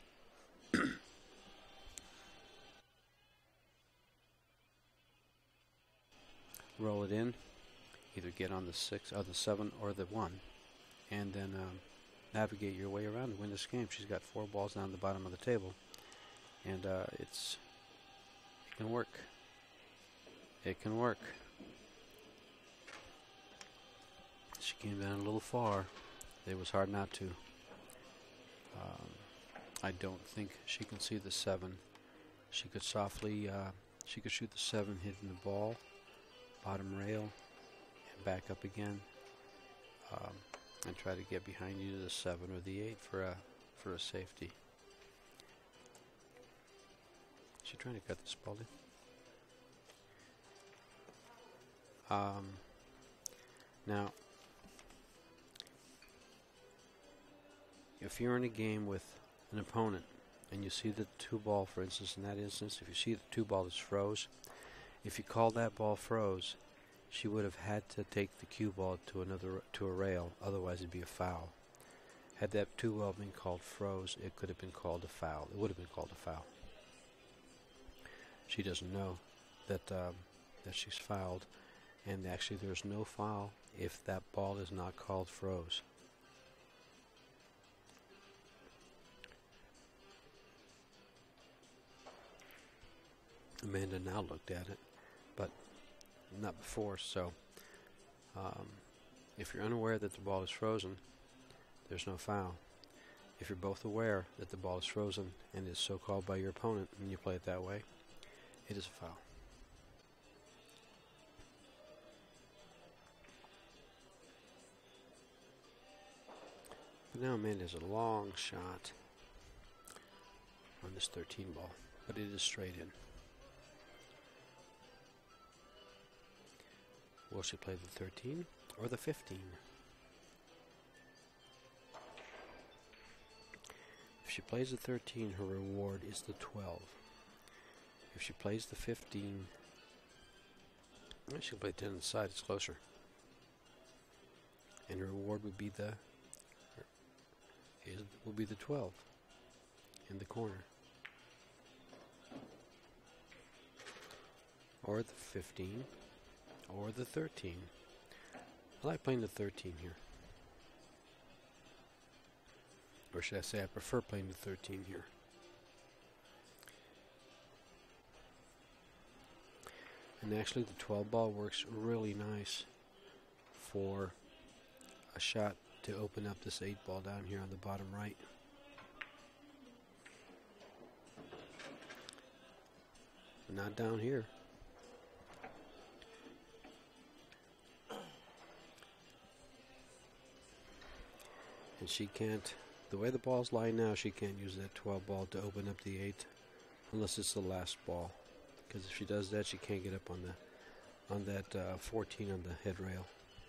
Speaker 1: Roll it in. Either get on the 6 or the 7 or the 1. And then navigate your way around and win this game. She's got 4 balls down the bottom of the table. And it can work. It can work. She came down a little far. It was hard not to. I don't think she can see the 7. She could softly She could shoot the 7 hitting the ball, bottom rail, and back up again, and try to get behind you to the 7 or the 8 for a safety. Is she trying to cut this ball in? Now, if you're in a game with an opponent and you see the 2 ball, for instance, in that instance, if you see the 2 ball is froze, if you call that ball froze, she would have had to take the cue ball to a rail, otherwise it'd be a foul. Had that 2 ball been called froze, it could have been called a foul. It would have been called a foul. She doesn't know that that she's fouled, and actually there's no foul if that ball is not called froze. Amanda now looked at it, but not before, so if you're unaware that the ball is frozen, there's no foul. If you're both aware that the ball is frozen and is so called by your opponent and you play it that way, it is a foul. But now Amanda's a long shot on this 13 ball, but it is straight in. Will she play the 13 or the 15? If she plays the 13, her reward is the 12. If she plays the 15, she'll play 10 on the side, it's closer. And her reward would be the 12 in the corner. Or the 15. Or the 13. I like playing the 13 here. Or should I say I prefer playing the 13 here. And actually the 12 ball works really nice for a shot to open up this 8 ball down here on the bottom right. Not down here. And she can't, the way the ball's lying now, she can't use that 12 ball to open up the 8 unless it's the last ball. Because if she does that, she can't get up on that 14 on the head rail.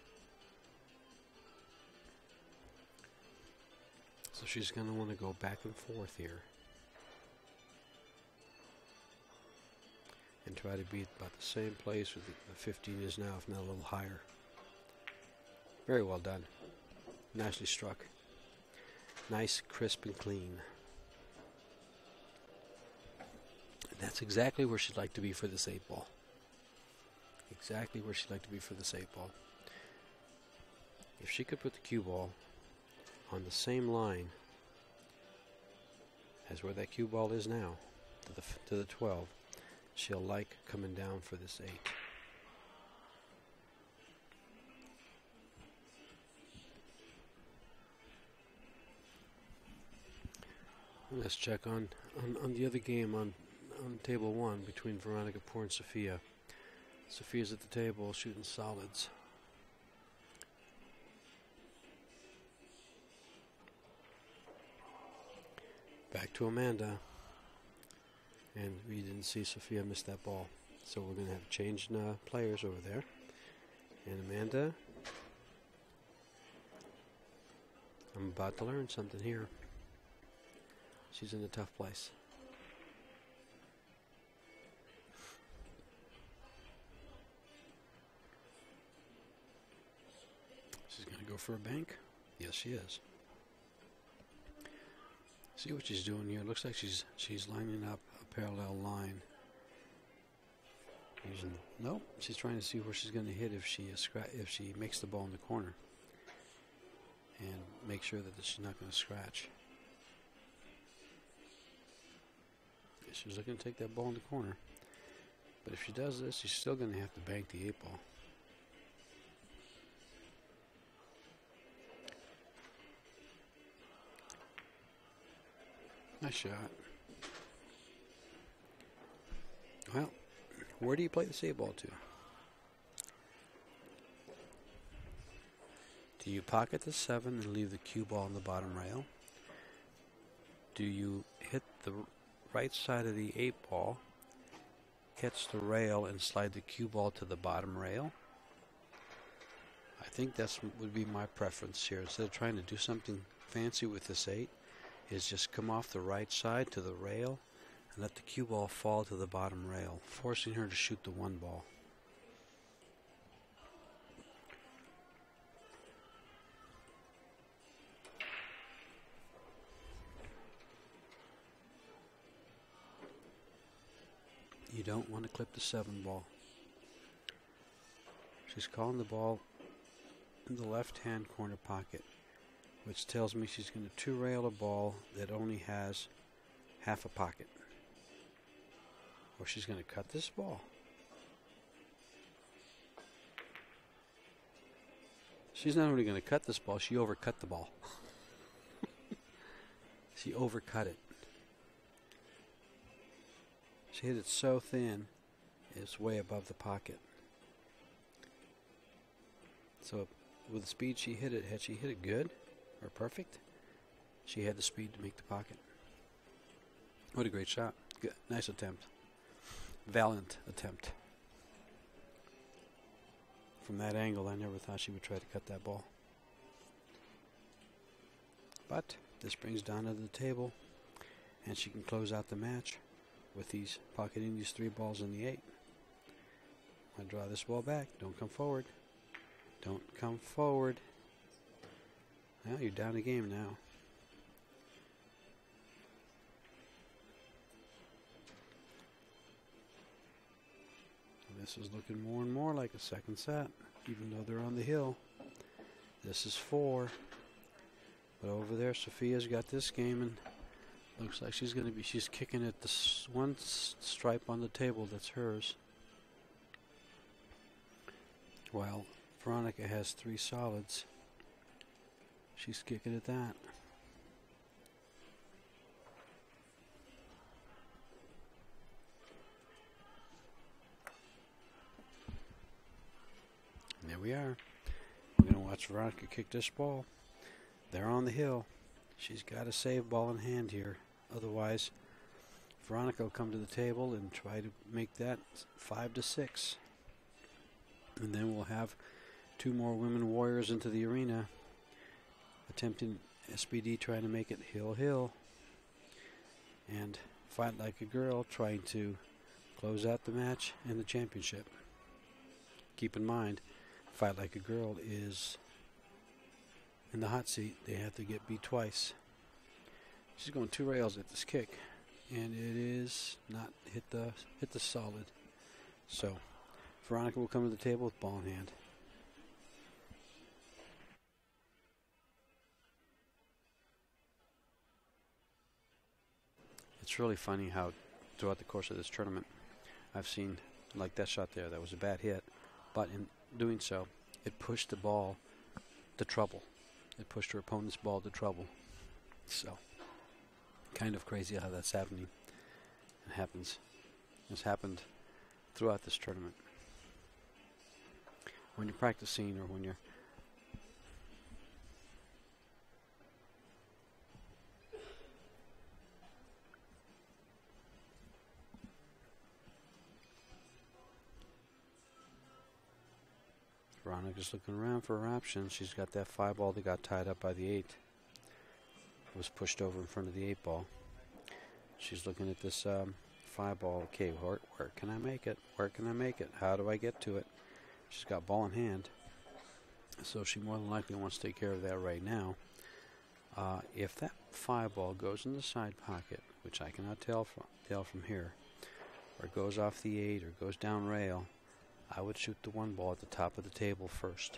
Speaker 1: So she's going to want to go back and forth here and try to be about the same place where the 15 is now, if not a little higher. Very well done. Nicely struck. Nice, crisp, and clean. And that's exactly where she'd like to be for this 8 ball. Exactly where she'd like to be for this 8 ball. If she could put the cue ball on the same line as where that cue ball is now, to the 12, she'll like coming down for this 8. Let's check on the other game on table 1 between Veronica Poor and Sophia. Sophia's at the table shooting solids. Back to Amanda. And we didn't see Sophia miss that ball. So we're going to have changed players over there. And Amanda, I'm about to learn something here. She's in a tough place. She's going to go for a bank? Yes, she is. See what she's doing here. Looks like she's lining up a parallel line. Nope. She's trying to see where she's going to hit if she makes the ball in the corner, and make sure that she's not going to scratch. She's looking to take that ball in the corner. But if she does this, she's still going to have to bank the 8 ball. Nice shot. Well, Where do you play this 8 ball to? Do you pocket the 7 and leave the cue ball on the bottom rail? Do you hit the right side of the 8 ball, catch the rail, and slide the cue ball to the bottom rail? I think that would be my preference here. Instead of trying to do something fancy with this 8, is just come off the right side to the rail and let the cue ball fall to the bottom rail, forcing her to shoot the 1 ball. You don't want to clip the 7 ball. She's calling the ball in the left-hand corner pocket, which tells me she's going to 2-rail a ball that only has half a pocket. Or she's going to cut this ball. She's not only going to cut this ball, she overcut the ball. She overcut it. She hit it so thin, it's way above the pocket. So with the speed she hit it, had she hit it good or perfect, she had the speed to make the pocket. What a great shot. Good. Nice attempt. Valiant attempt. From that angle, I never thought she would try to cut that ball. But this brings Donna to the table, and she can close out the match with these pocketing these 3 balls in the 8. I draw this ball back. Don't come forward. Don't come forward. Now you're down the game now. This is looking more and more like a second set, even though they're on the hill. This is 4. But over there, Sophia's got this game, and looks like she's kicking at the one stripe on the table that's hers. While Veronica has 3 solids, she's kicking at that. And there we are. We're going to watch Veronica kick this ball. They're on the hill. She's got a save ball in hand here. Otherwise, Veronica will come to the table and try to make that 5-6. And then we'll have 2 more women warriors into the arena, attempting SBD, trying to make it hill-hill. And Fight Like a Girl trying to close out the match and the championship. Keep in mind, Fight Like a Girl is in the hot seat. They have to get beat twice. She's going 2 rails at this kick, and it is not hit the solid. So Veronica will come to the table with ball in hand. It's really funny how throughout the course of this tournament I've seen, like that shot there, that was a bad hit, but in doing so it pushed the ball to trouble. It pushed her opponent's ball to trouble. So kind of crazy how that's happening. It happens. It's happened throughout this tournament. When you're practicing or when you're Veronica's looking around for her options. She's got that 5 ball that got tied up by the 8. It was pushed over in front of the 8 ball. She's looking at this 5 ball. Okay, where can I make it? Where can I make it? How do I get to it? She's got ball in hand, so she more than likely wants to take care of that right now. If that 5 ball goes in the side pocket, which I cannot tell from here, or goes off the 8 or goes down rail, I would shoot the 1 ball at the top of the table first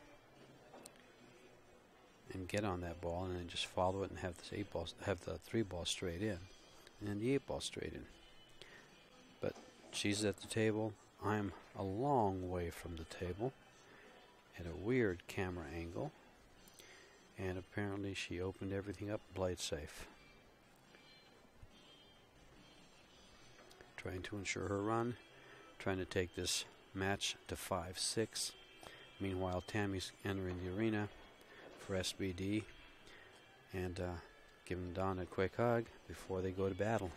Speaker 1: and get on that ball, and then just follow it and have this 8 ball, have the 3 ball straight in, and then the 8 ball straight in. But she's at the table. I'm a long way from the table at a weird camera angle, and apparently she opened everything up and played safe, trying to ensure her run. trying to take this match to 5-6. Meanwhile, Tammy's entering the arena for SBD and giving Donna a quick hug before they go to battle.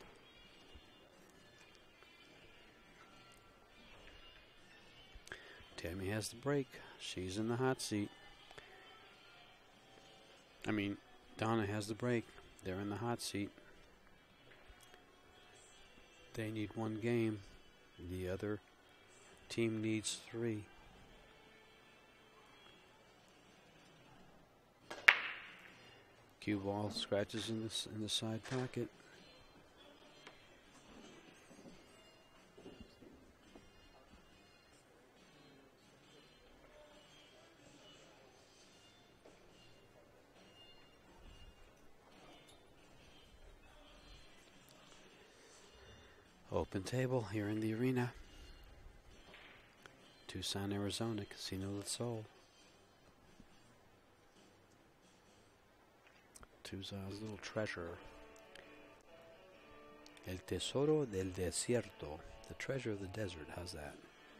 Speaker 1: Tammy has the break. She's in the hot seat. Donna has the break. They're in the hot seat. They need one game. The other team needs 3. Cue ball scratches in the side pocket. Open table here in the arena. Tucson, Arizona, Casino del Sol. Tucson's little treasure. El tesoro del desierto. The treasure of the desert. How's that?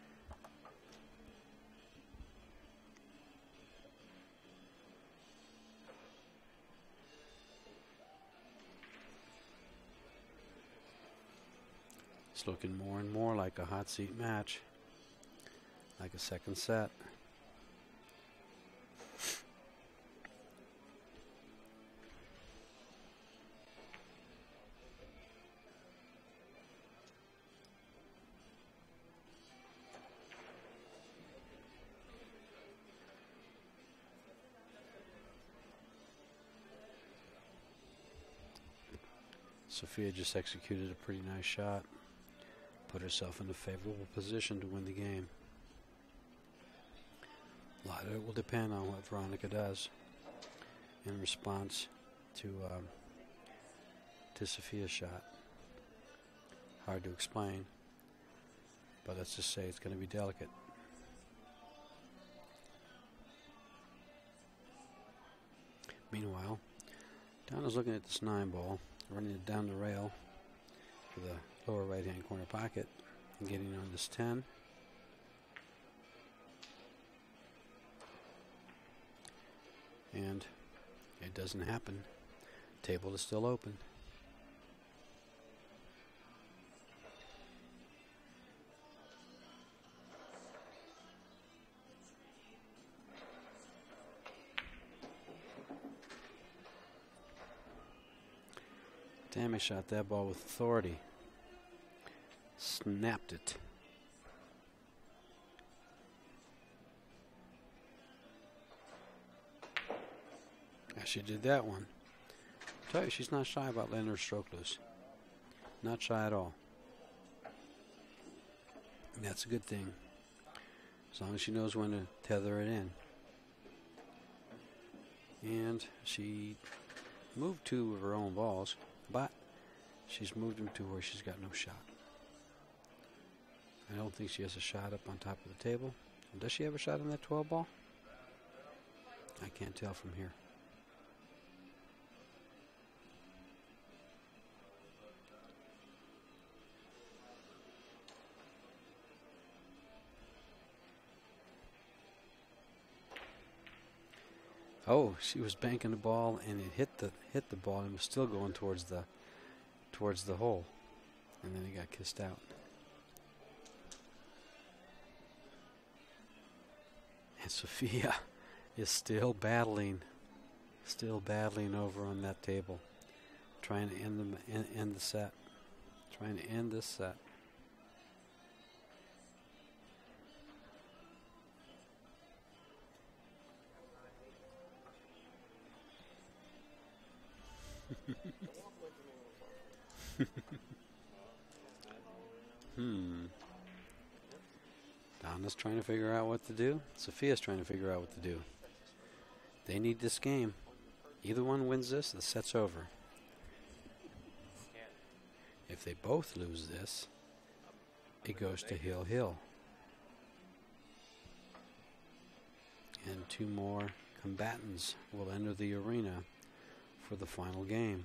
Speaker 1: It's looking more and more like a hot seat match. Like a second set. Sophia just executed a pretty nice shot. Put herself in a favorable position to win the game. A lot of it will depend on what Veronica does in response to Sophia's shot. Hard to explain, but let's just say it's going to be delicate. Meanwhile, Donna's looking at this 9 ball, running it down the rail for the lower right-hand corner pocket and getting on this 10. And it doesn't happen. Table is still open. Tammy shot that ball with authority. Snapped it. Yeah, she did that one. I tell you, she's not shy about letting her stroke loose. Not shy at all. And that's a good thing. As long as she knows when to tether it in. And she moved 2 of her own balls, but she's moved them to where she's got no shot. I don't think she has a shot up on top of the table. Does she have a shot on that 12 ball? I can't tell from here. Oh, she was banking the ball and it hit the ball and was still going towards the hole. And then it got kissed out. And Sophia is still battling over on that table, trying to end the set, trying to end this set. Donna's trying to figure out what to do. Sophia's trying to figure out what to do. They need this game. Either one wins this, the set's over. If they both lose this, it goes to Hill. And 2 more combatants will enter the arena for the final game.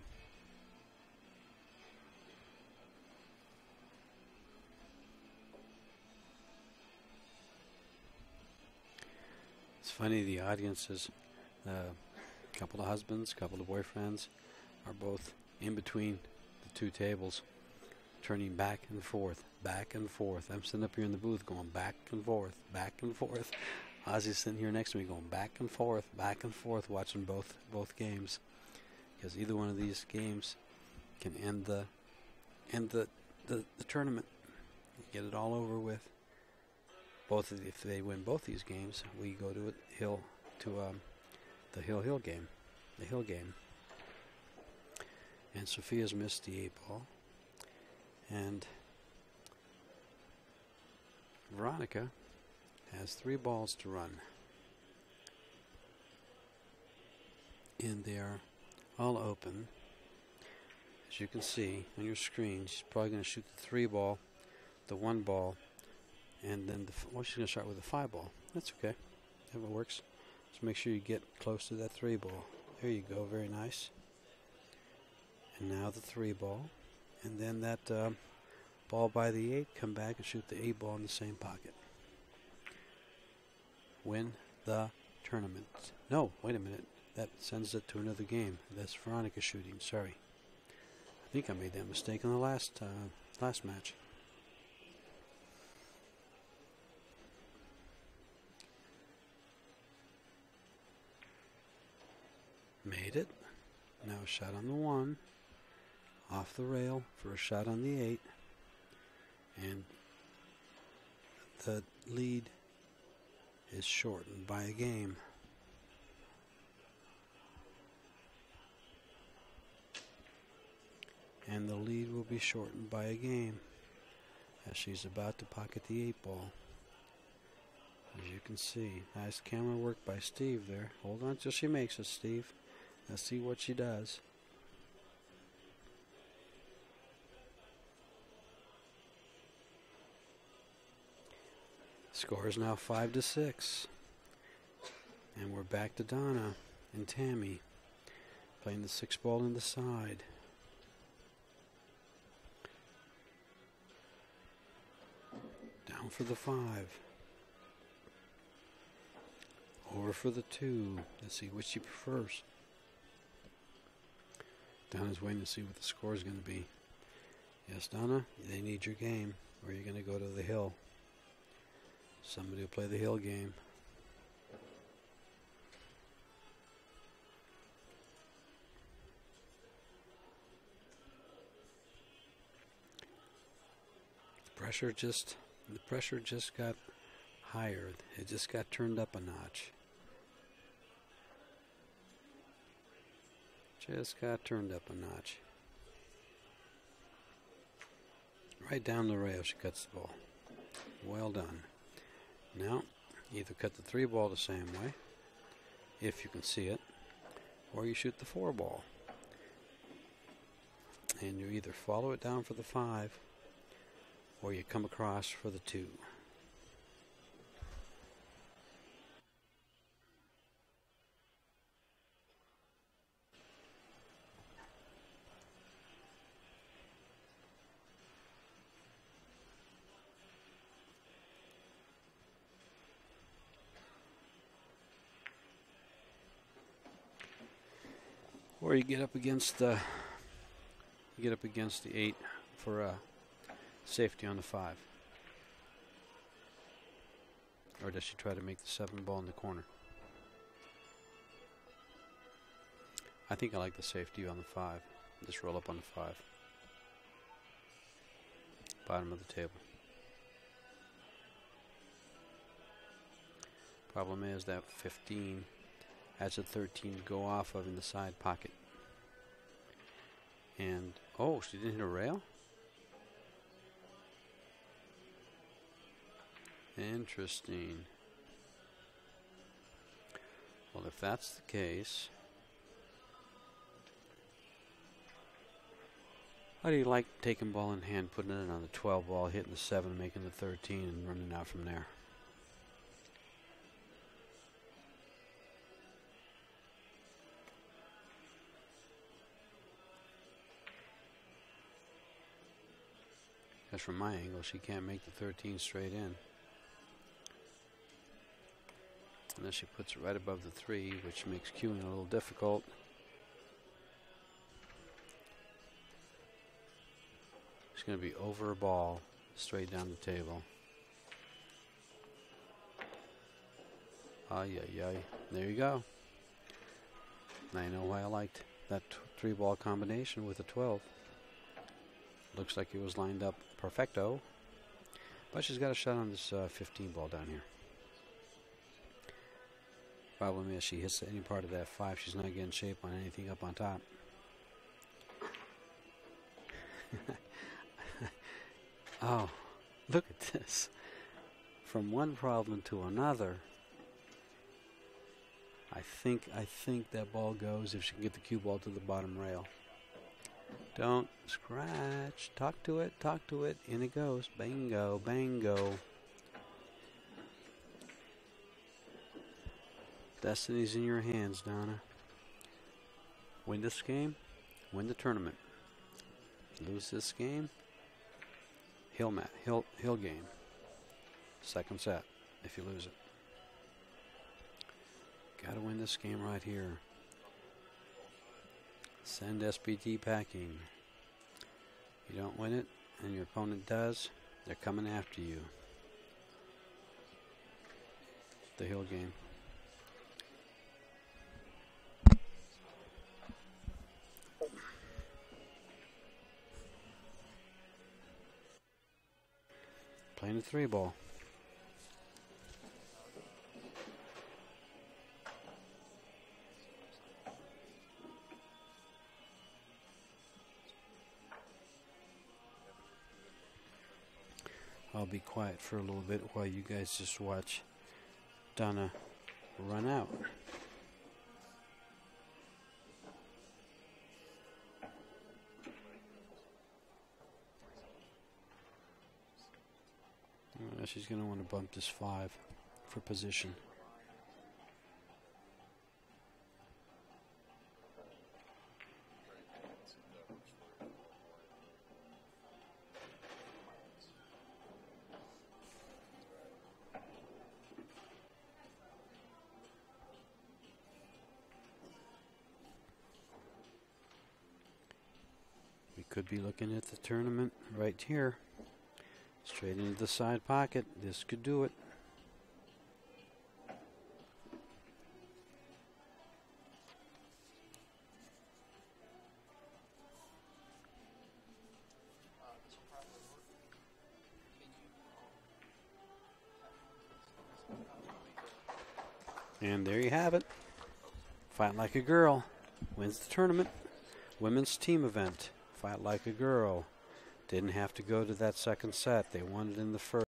Speaker 1: funny, the audiences, a couple of husbands, a couple of boyfriends are both in between the two tables, turning back and forth, back and forth. I'm sitting up here in the booth going back and forth, back and forth. Ozzy's sitting here next to me going back and forth, watching both games, because either one of these games can end the tournament. Get it all over with. If they win both these games, we go to the Hill game, And Sophia's missed the 8-ball, and Veronica has 3 balls to run, and they are all open. As you can see on your screen, she's probably going to shoot the 3-ball, the 1-ball, and then she's going to start with a 5-ball. That's okay. If it works, just make sure you get close to that 3-ball. There you go. Very nice. And now the 3-ball, and then that ball by the 8. Come back and shoot the 8-ball in the same pocket. Win the tournament. No, wait a minute. That sends it to another game. That's Veronica shooting. Sorry. I think I made that mistake in the last match. Made it. Now a shot on the 1. Off the rail for a shot on the 8. And the lead is shortened by a game. And the lead will be shortened by a game as she's about to pocket the 8-ball. As you can see, nice camera work by Steve there. Hold on till she makes it, Steve. Let's see what she does. Score is now 5-6. And we're back to Donna and Tammy playing the 6-ball in the side. Down for the 5. Over for the 2. Let's see which she prefers. Donna's waiting to see what the score is going to be. Yes, Donna, they need your game, or you're going to go to the hill. Somebody will play the hill game. The pressure just got higher. It just got turned up a notch. Just got turned up a notch. Right down the rail she cuts the ball. Well done. Now, either cut the 3-ball the same way, if you can see it, or you shoot the 4-ball. And you either follow it down for the 5, or you come across for the 2. Or you get up against the 8 for safety on the 5. Or does she try to make the 7-ball in the corner? I think I like the safety on the 5. Just roll up on the 5. Bottom of the table. Problem is that 15 has a 13 to go off of in the side pocket. And, oh, she didn't hit a rail? Interesting. Well, if that's the case, how do you like taking ball in hand, putting it on the 12 ball, hitting the 7, making the 13, and running out from there? Because from my angle, she can't make the 13 straight in. Unless she puts it right above the 3, which makes cueing a little difficult. It's going to be over a ball, straight down the table. Ay, ay, ay. There you go. Now you know why I liked that 3-ball combination with a 12. Looks like it was lined up perfecto. But she's got a shot on this 15 ball down here. Problem is, she hits any part of that 5, she's not getting shape on anything up on top. Oh, look at this. From one problem to another. I think that ball goes if she can get the cue ball to the bottom rail. Don't scratch. Talk to it, talk to it. In it goes. Bingo, bango. Destiny's in your hands, Donna. Win this game, win the tournament. Lose this game, hill game. Second set if you lose it. Got to win this game right here. Send SBD packing. You don't win it, and your opponent does, they're coming after you. The hill game. Playing a 3-ball. I'll be quiet for a little bit while you guys just watch Donna run out. She's going to want to bump this 5 for position. We could be looking at the tournament right here. Straight into the side pocket. This could do it. And there you have it. Fight Like a Girl wins the tournament. Women's team event. Fight Like a Girl. Didn't have to go to that second set. They won it in the first.